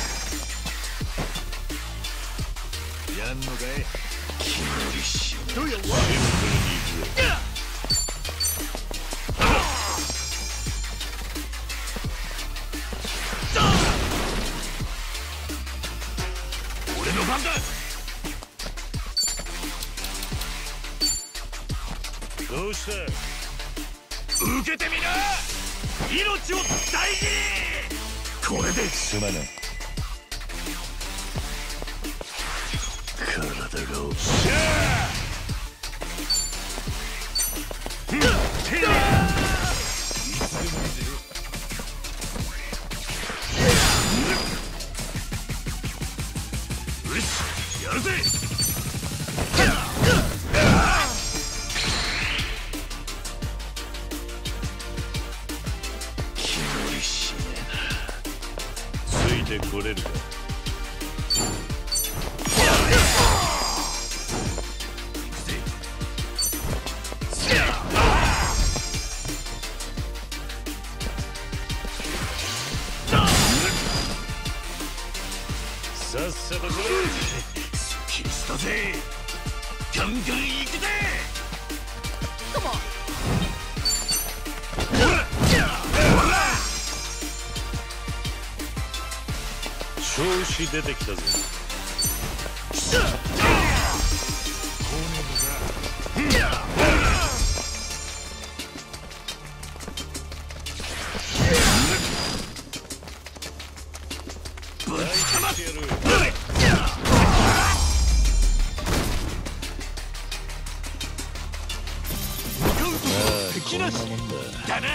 やんのかい。 気乗りしろ。 シンプルに行くぜ。 俺の番だ。 どうした。 受けてみな。命を大事に。これですまない。体が落ちしゃあ。いつでもいいぜ。よし、やるぜ。 ついてこれるか。さっさと来い。 すっきりしたぜ。ガンガン行くぜ。 調子出てきたぜ。 ぶちかまやる。 敵なしこんなもんだ。 だな。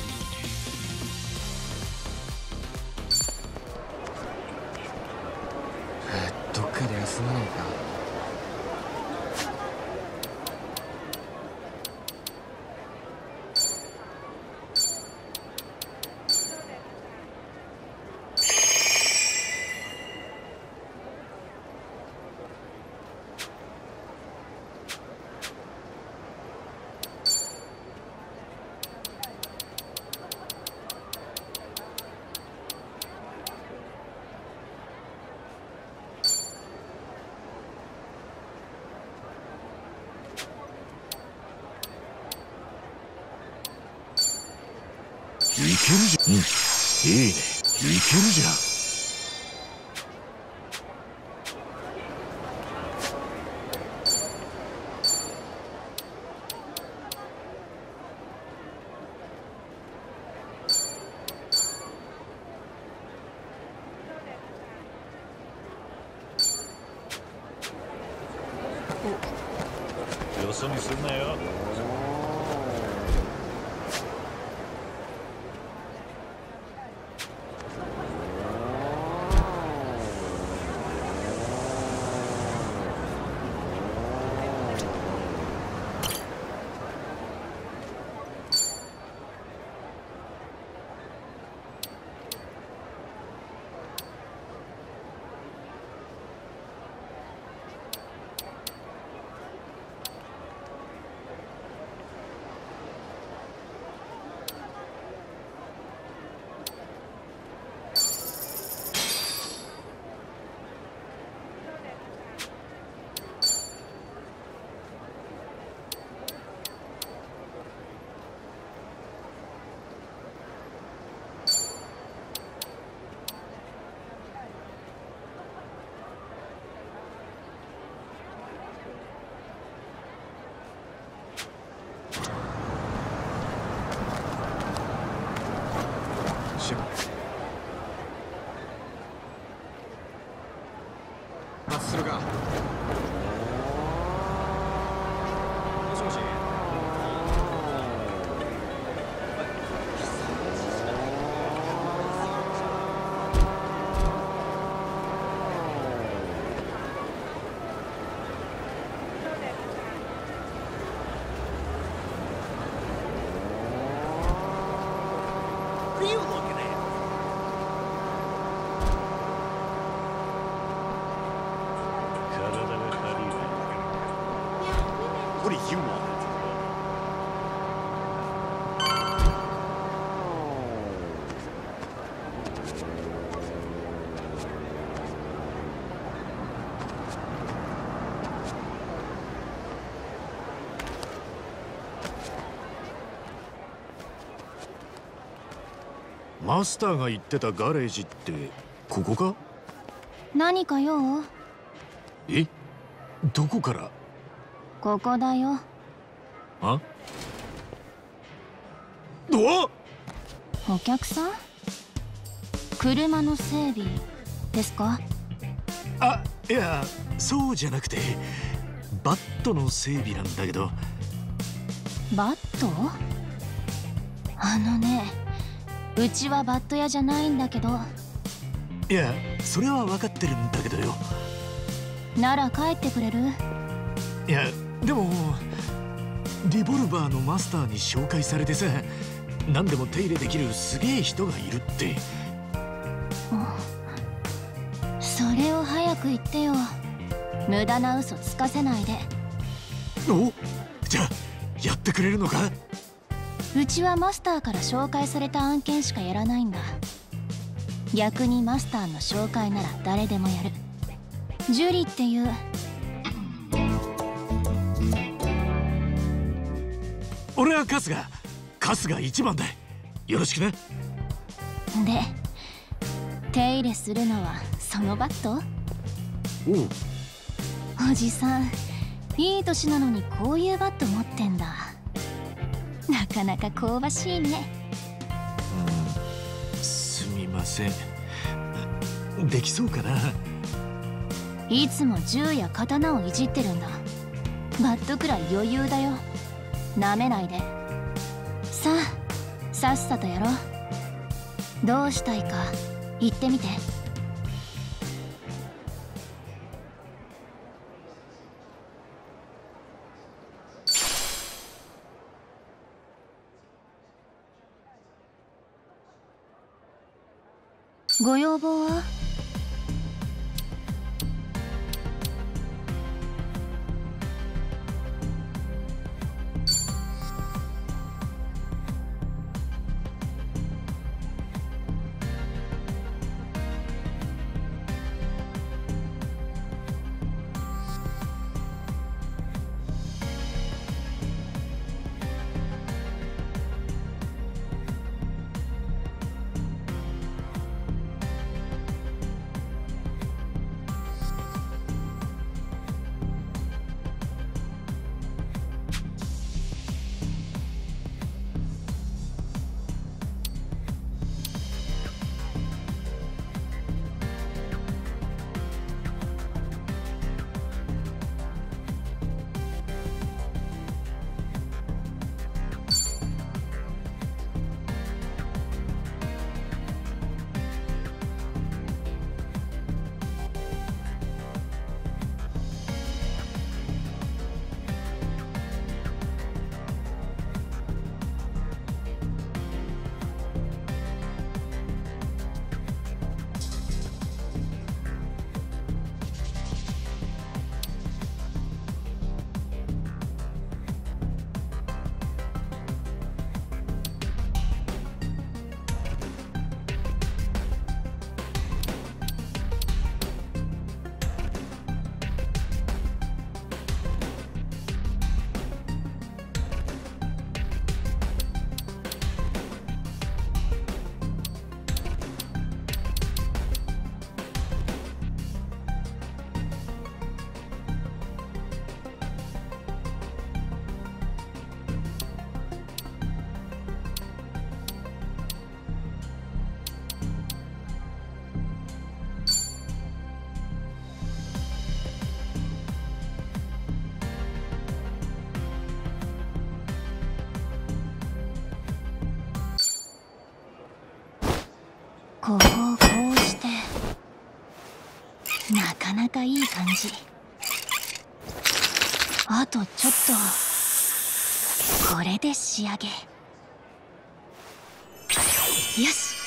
どっかで休まないか。 いけるじゃん。いいね。いけるじゃん。 よそ見すんなよ。 You want it. マスターが言ってたガレージってここか？ 何か用？ え？どこから？ ここだよ。 あ？お？ お客さん？車の整備ですか？ あ、いや、そうじゃなくてバットの整備なんだけど。 バット？あのね、うちはバット屋じゃないんだけど。 いや、それは分かってるんだけどよ。 なら帰ってくれる？ いや、でもリボルバーのマスターに紹介されてさ、何でも手入れできるすげえ人がいるって。 それを早く言ってよ。無駄な嘘つかせないで。 お、じゃあやってくれるのか？ うちはマスターから紹介された案件しかやらないんだ。逆にマスターの紹介なら誰でもやる。ジュリっていう。 俺は春日一番だ。よろしくね。 で、手入れするのはそのバット？ おう。 おじさん、いい年なのにこういうバット持ってんだ。なかなか香ばしいね。 すみません。できそうかな？ いつも銃や刀をいじってるんだ。バットくらい余裕だよ。なめないで。さあ、さっさとやろう。どうしたいか言ってみて。ご要望は？ここをこうして、なかなかいい感じ。あとちょっと、これで仕上げ。よし。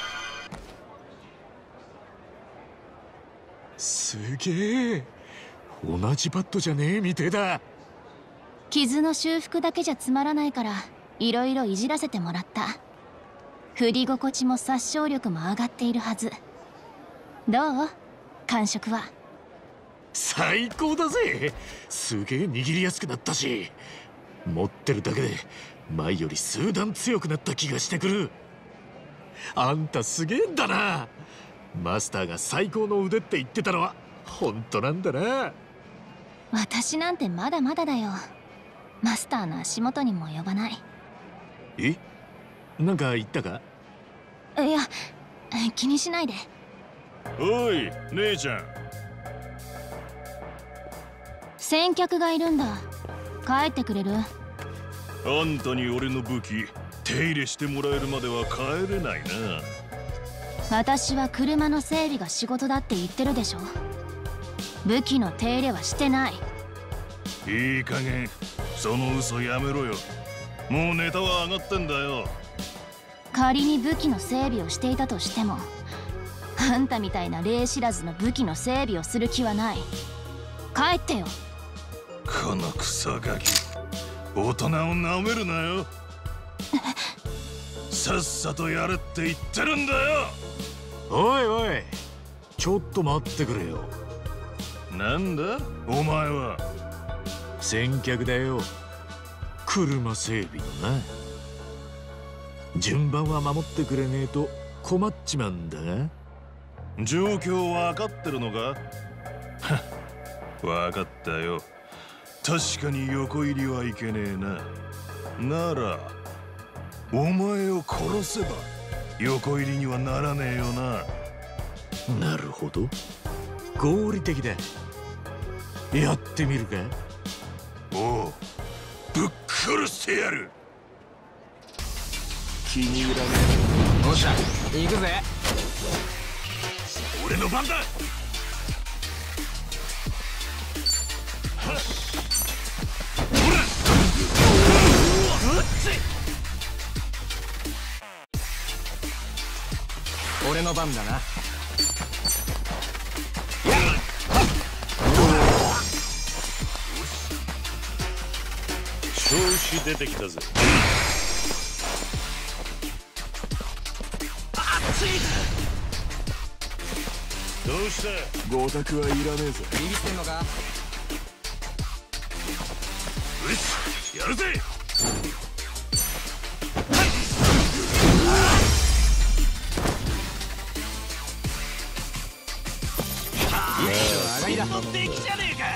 すげえ、 同じパッドじゃねえみてえだ。 傷の修復だけじゃつまらないからいろいろいじらせてもらった。振り心地も殺傷力も上がっているはず。どう？感触は。 最高だぜ。すげえ握りやすくなったし、持ってるだけで前より数段強くなった気がしてくる。あんたすげえんだな。マスターが最高の腕って言ってたのは本当なんだな。 私なんてまだまだだよ。マスターの足元にも及ばない。 え？なんか言ったか？ いや、気にしないで。 おい姉ちゃん、 先客がいるんだ。帰ってくれる？ あんたに俺の武器手入れしてもらえるまでは帰れないな。 私は車の整備が仕事だって言ってるでしょ。武器の手入れはしてない。 いい加減その嘘やめろよ。もうネタは上がってんだよ。 仮に武器の整備をしていたとしても、あんたみたいな礼知らずの武器の整備をする気はない。帰ってよ。 このクソガキ、大人をなめるなよ。さっさとやれって言ってるんだよ。 おいおい、ちょっと待ってくれよ。 なんだお前は。 先客だよ。車整備のな。順番は守ってくれねえと困っちまうんだが。 状況分かってるのか？分かったよ。確かに横入りはいけねえな。ならお前を殺せば横入りにはならねえよな。 なるほど、合理的だ。やってみるか？ おう、ぶっ殺してやる。気に入らねおっしゃ、行くぜ。 え。俺の番だ。 俺の番だな。 調子出てきたぜ。どうした？ ゴタクはいらねえぞ。 ビビってんのか？ よし、やるぜ。 上がりだ。 できじゃねえか。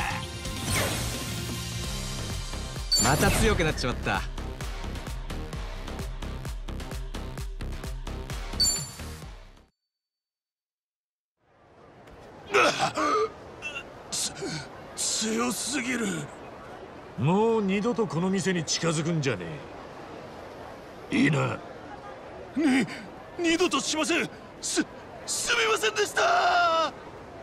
また強くなっちまった。 強すぎる。 もう二度とこの店に近づくんじゃねえ。いいな。 二度としません。すみませんでした。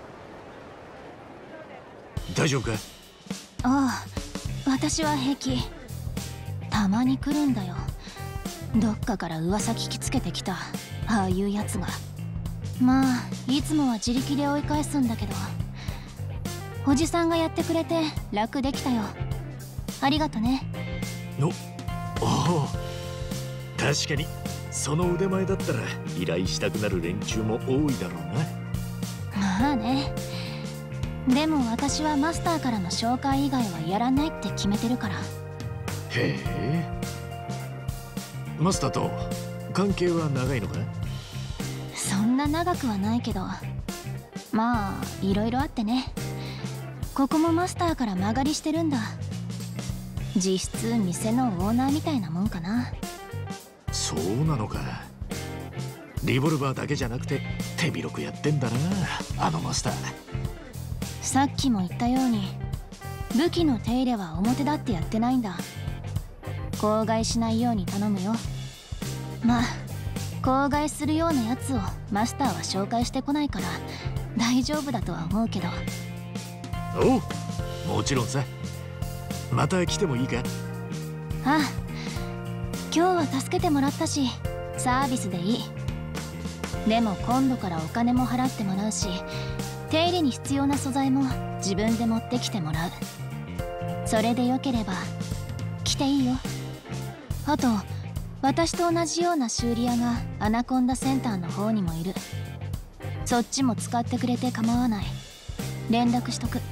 大丈夫か？ ああ、私は平気。たまに来るんだよ。どっかから噂聞きつけてきたああいうやつが。まあいつもは自力で追い返すんだけど、おじさんがやってくれて楽できたよ。ありがとね。 おお、確かにその腕前だったら依頼したくなる連中も多いだろうな。 まあね。でも私はマスターからの紹介以外はやらないって決めてるから。 へえ。マスターと関係は長いのか？ そんな長くはないけど、まあいろいろあってね。ここもマスターから間借りしてるんだ。実質店のオーナーみたいなもんかな。 そうなのか。リボルバーだけじゃなくて手広くやってんだな、あのマスター。 さっきも言ったように武器の手入れは表立ってやってないんだ。口外しないように頼むよ。まあ口外するようなやつをマスターは紹介してこないから大丈夫だとは思うけど。 おう、もちろんさ。また来てもいいか？ ああ、今日は助けてもらったしサービスでいい。でも今度からお金も払ってもらうし、 手入れに必要な素材も自分で持ってきてもらう。それでよければ来ていいよ。あと私と同じような修理屋がアナコンダセンターの方にもいる。そっちも使ってくれて構わない。連絡しとく。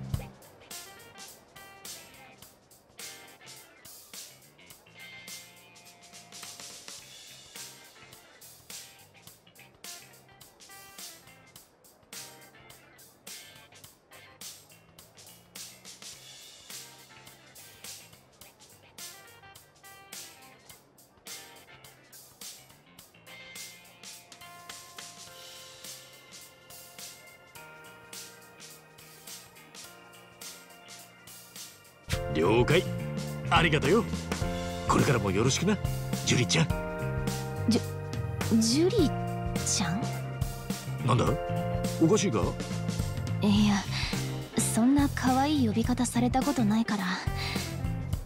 了解。ありがとよ。これからもよろしくな、ジュリちゃん。 ジュリちゃん？ なんだ、おかしいか？ いや、そんな可愛い呼び方されたことないから、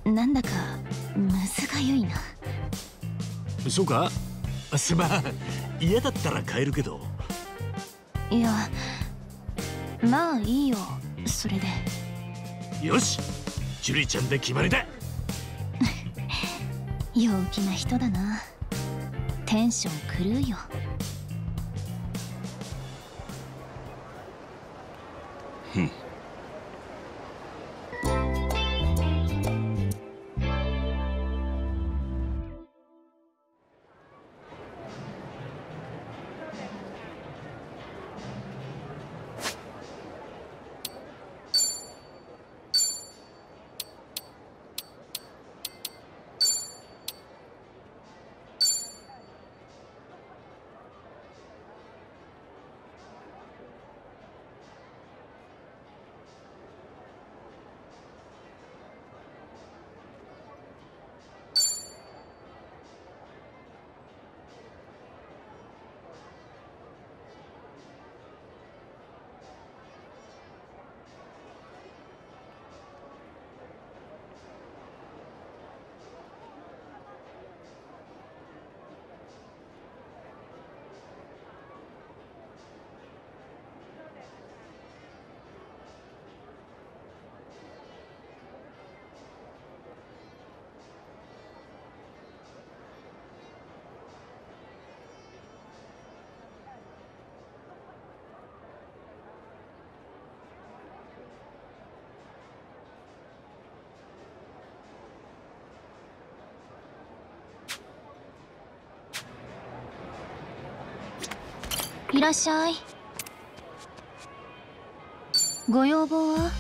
なんだかむずがゆいな。 そうか？すまん、嫌だったら変えるけど。 いや、まあいいよ、それで。 よし、ジュリちゃんで決まりだ。 陽気な人だな。テンション狂うよ。いらっしゃい。ご要望は？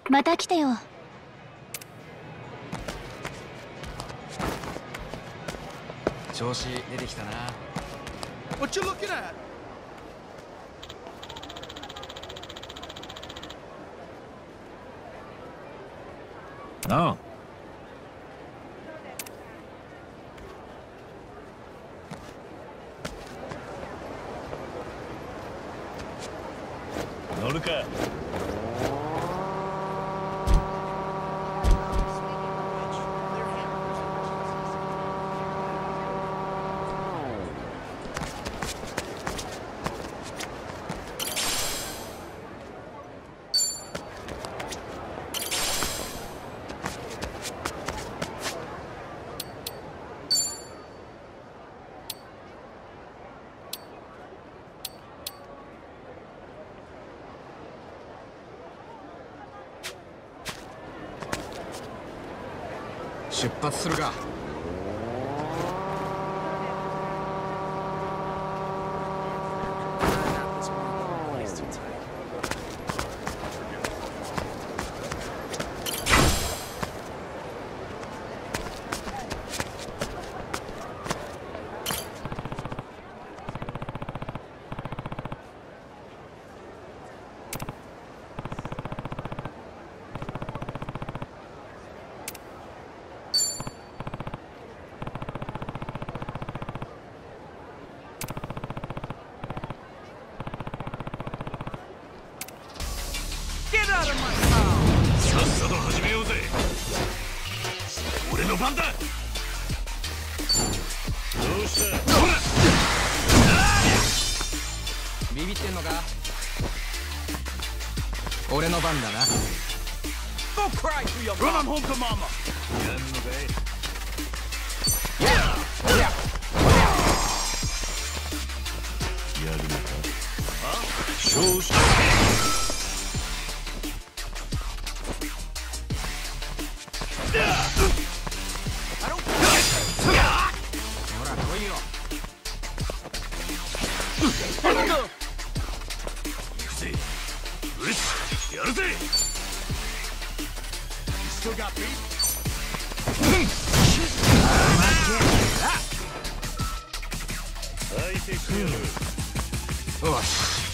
また来てよ。 調子出てきたな。 What you looking at? なあ。 乗るか。 出発するか。 さっさと始めようぜ。俺の番だ。 どうした。 ほら。 ビビってんのか。俺の番だな。 Go cry to your mom. Run him home to mama. やんのかい。やるのか。少々。 ほら来いよ。 行くぜ。よし、やるぜ。 Still got beat? 相手してやる。 よし。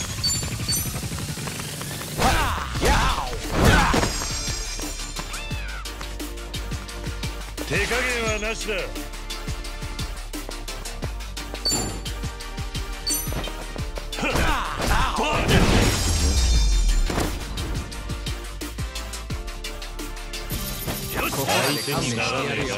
手加減はなしだ。 ここで勘弁してやるよ。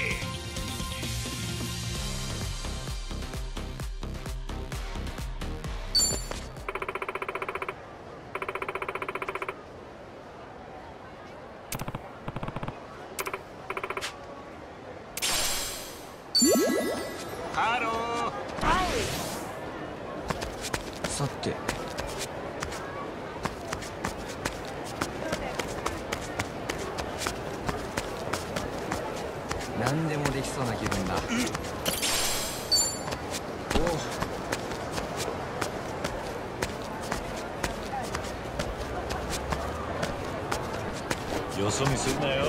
ハロー。 さて。何でもできそうな気分だ。 よそ見するなよ。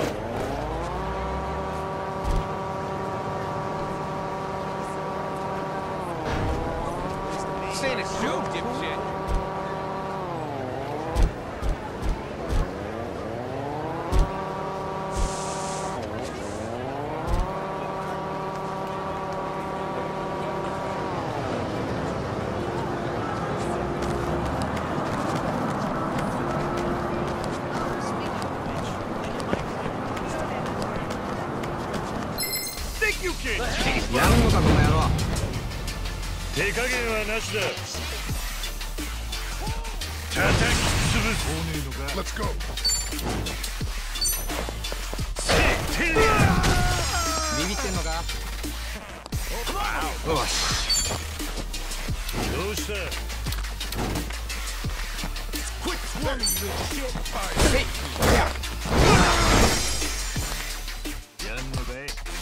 Saying it's you, dipshit. Think you can? やるのかこの野郎。 手加減はなしだ。叩き潰す。 Let's go. ビビってんのか。よし。 どうした。 Quit swearing, you little shit. やんのかい。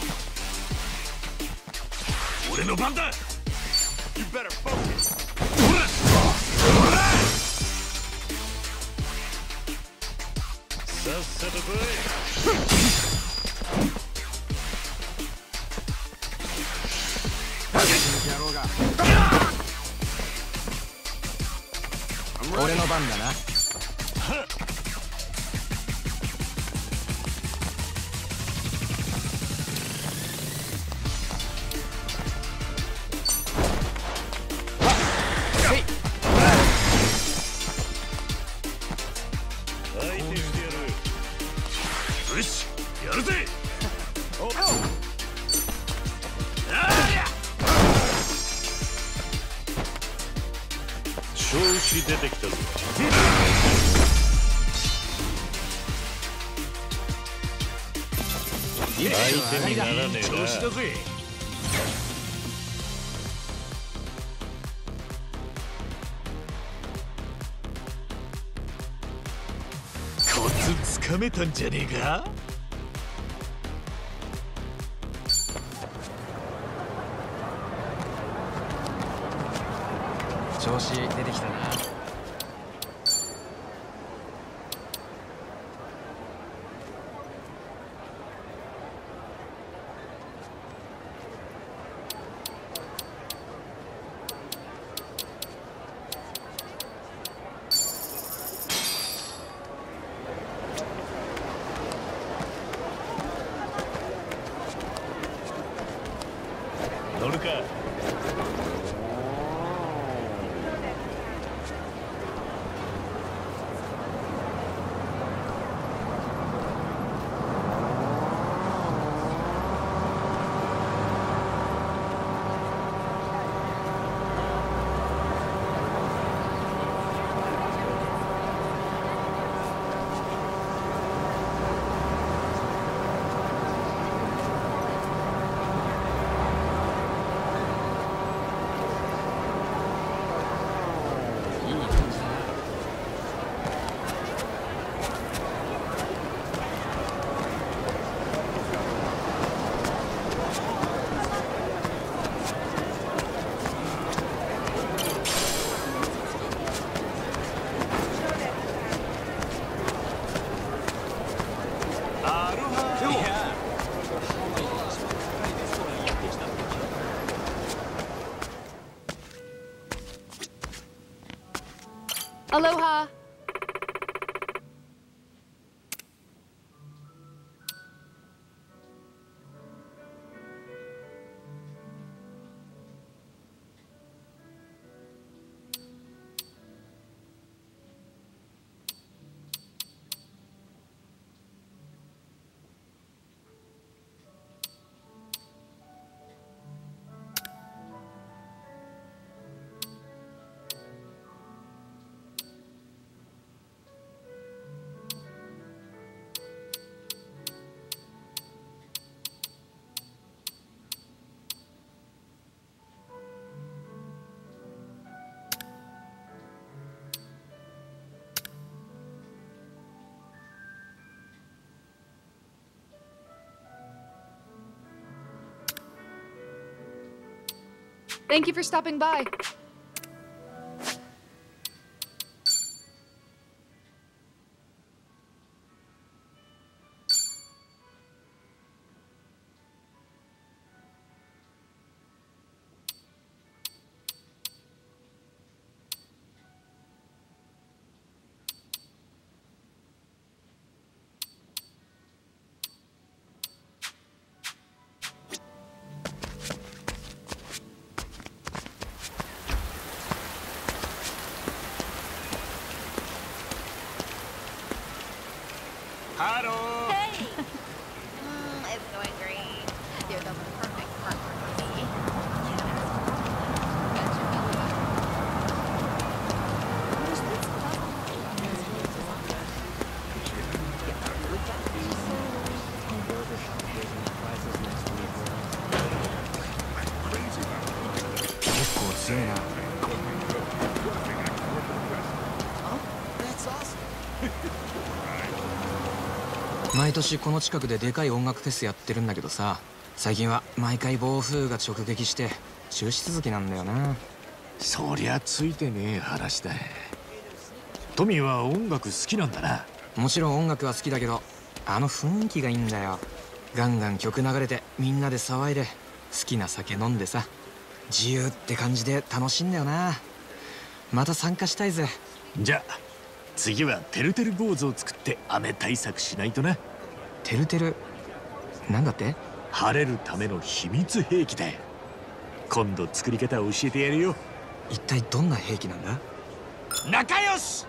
俺の番だ。 You better focus. さっっさと来い。 俺の番だな。 よし、やるぜ。 調子出てきたぞ。相手にならねえな。 調子だぜ。コツつかめたんじゃねえか。 調子出てきたな。 乗るか。 Aloha. Thank you for stopping by. Hello. Hey! It's going great. You're the perfect partner for me. That's awesome. 毎年この近くででかい音楽フェスやってるんだけどさ、最近は毎回暴風が直撃して中止続きなんだよな。 そりゃついてねえ話だ。トミーは音楽好きなんだな。 もちろん音楽は好きだけど、あの雰囲気がいいんだよ。ガンガン曲流れてみんなで騒いで好きな酒飲んでさ、自由って感じで楽しいんだよな。また参加したいぜ。 じゃあ次はてるてる坊主を作って雨対策しないとな。 てるてるなんだって？ 晴れるための秘密兵器だよ。今度作り方を教えてやるよ。 一体どんな兵器なんだ？ 仲良し。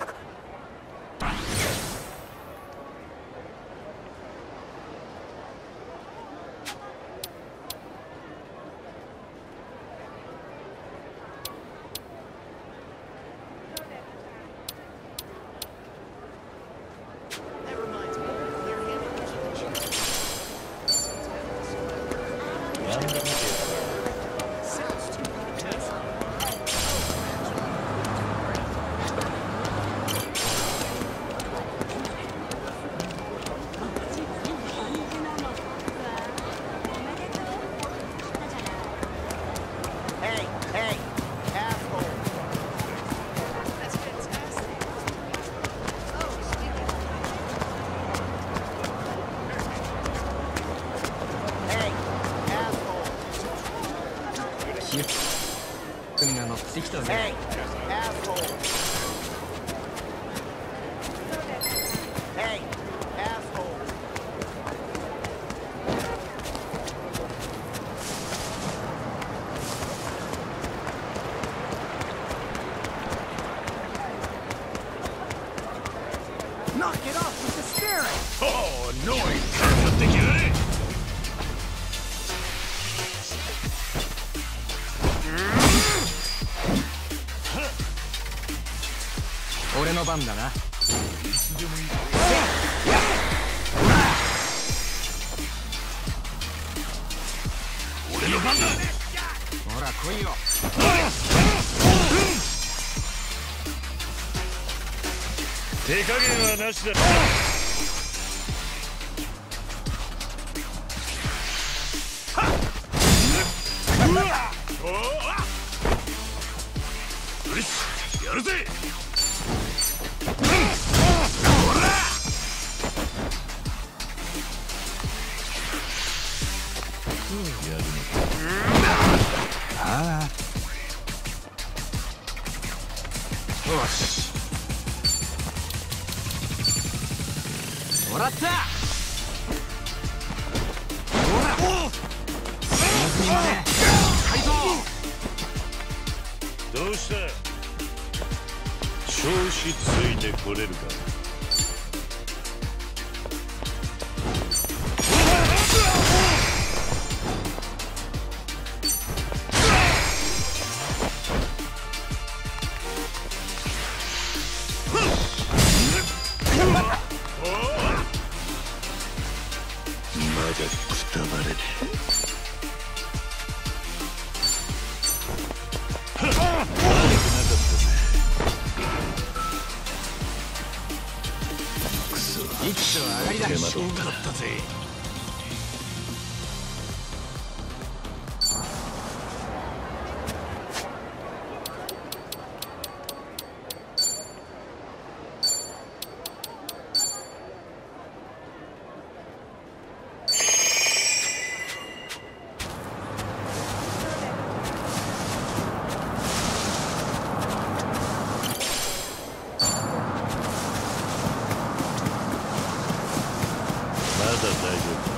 君が乗ってきたぜ。 Knock it off with the steering! Oh, noise! かかってきやがれ！ 俺の番だな。 俺の番だ。 ほら来いよ。 手加減はなしだ。 よし、やるぜ。 ああ。よし。もらった。ほら。隅々まで。回答。 どうした？調子ついてこれるか？まだくたばれねえ。悪くなかった一丁上がりだ。 勝負だったぜ。 まだ大丈夫。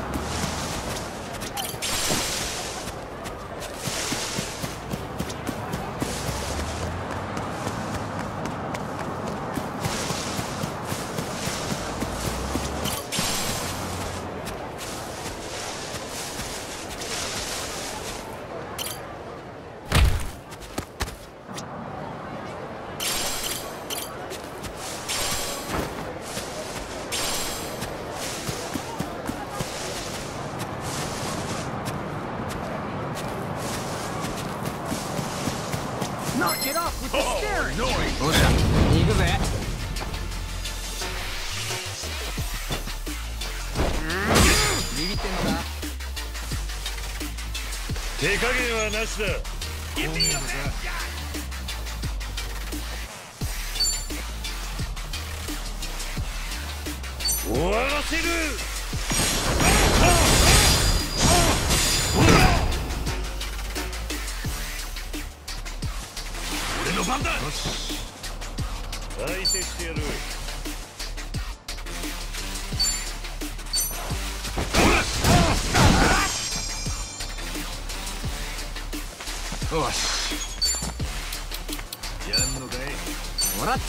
Knock it off with the steering! どうした？行くぜ。ビビってんのか？ 手加減はなしだ。 終わらせる。 俺の番だ。 相手してやる。 よし、 やんのかい。 もらった。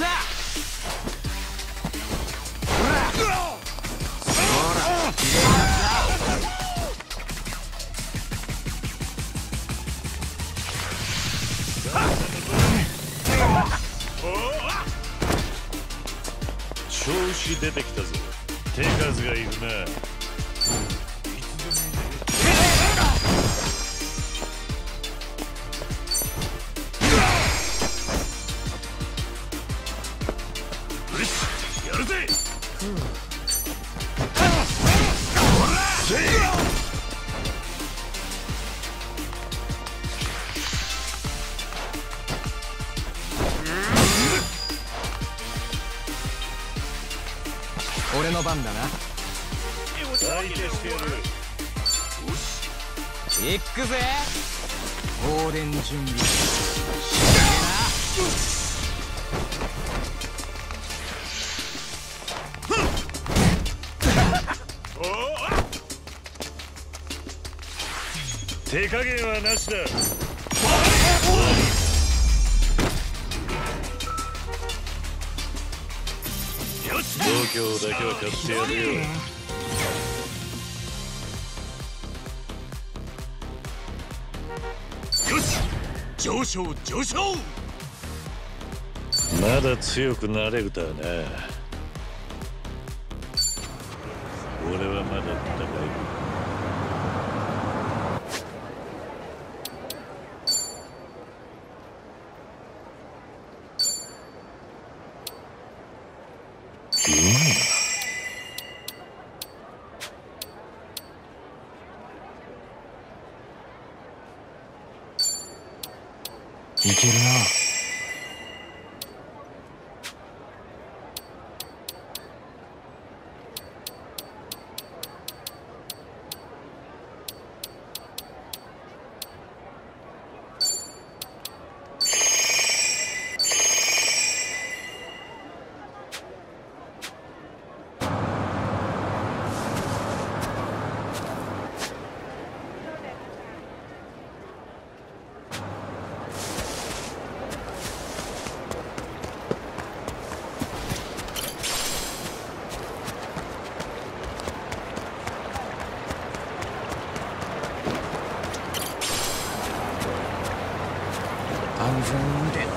調子出てきたぞ。手数がいるな。 やるぜ。 俺の番だな。 相手してやる。 行くぜ。放電準備。 手加減はなしだ。度胸だけは買ってやるよ。 よし、上昇上昇。 まだ強くなれるとはな。俺はまだ戦える。 いけるな。安全運転。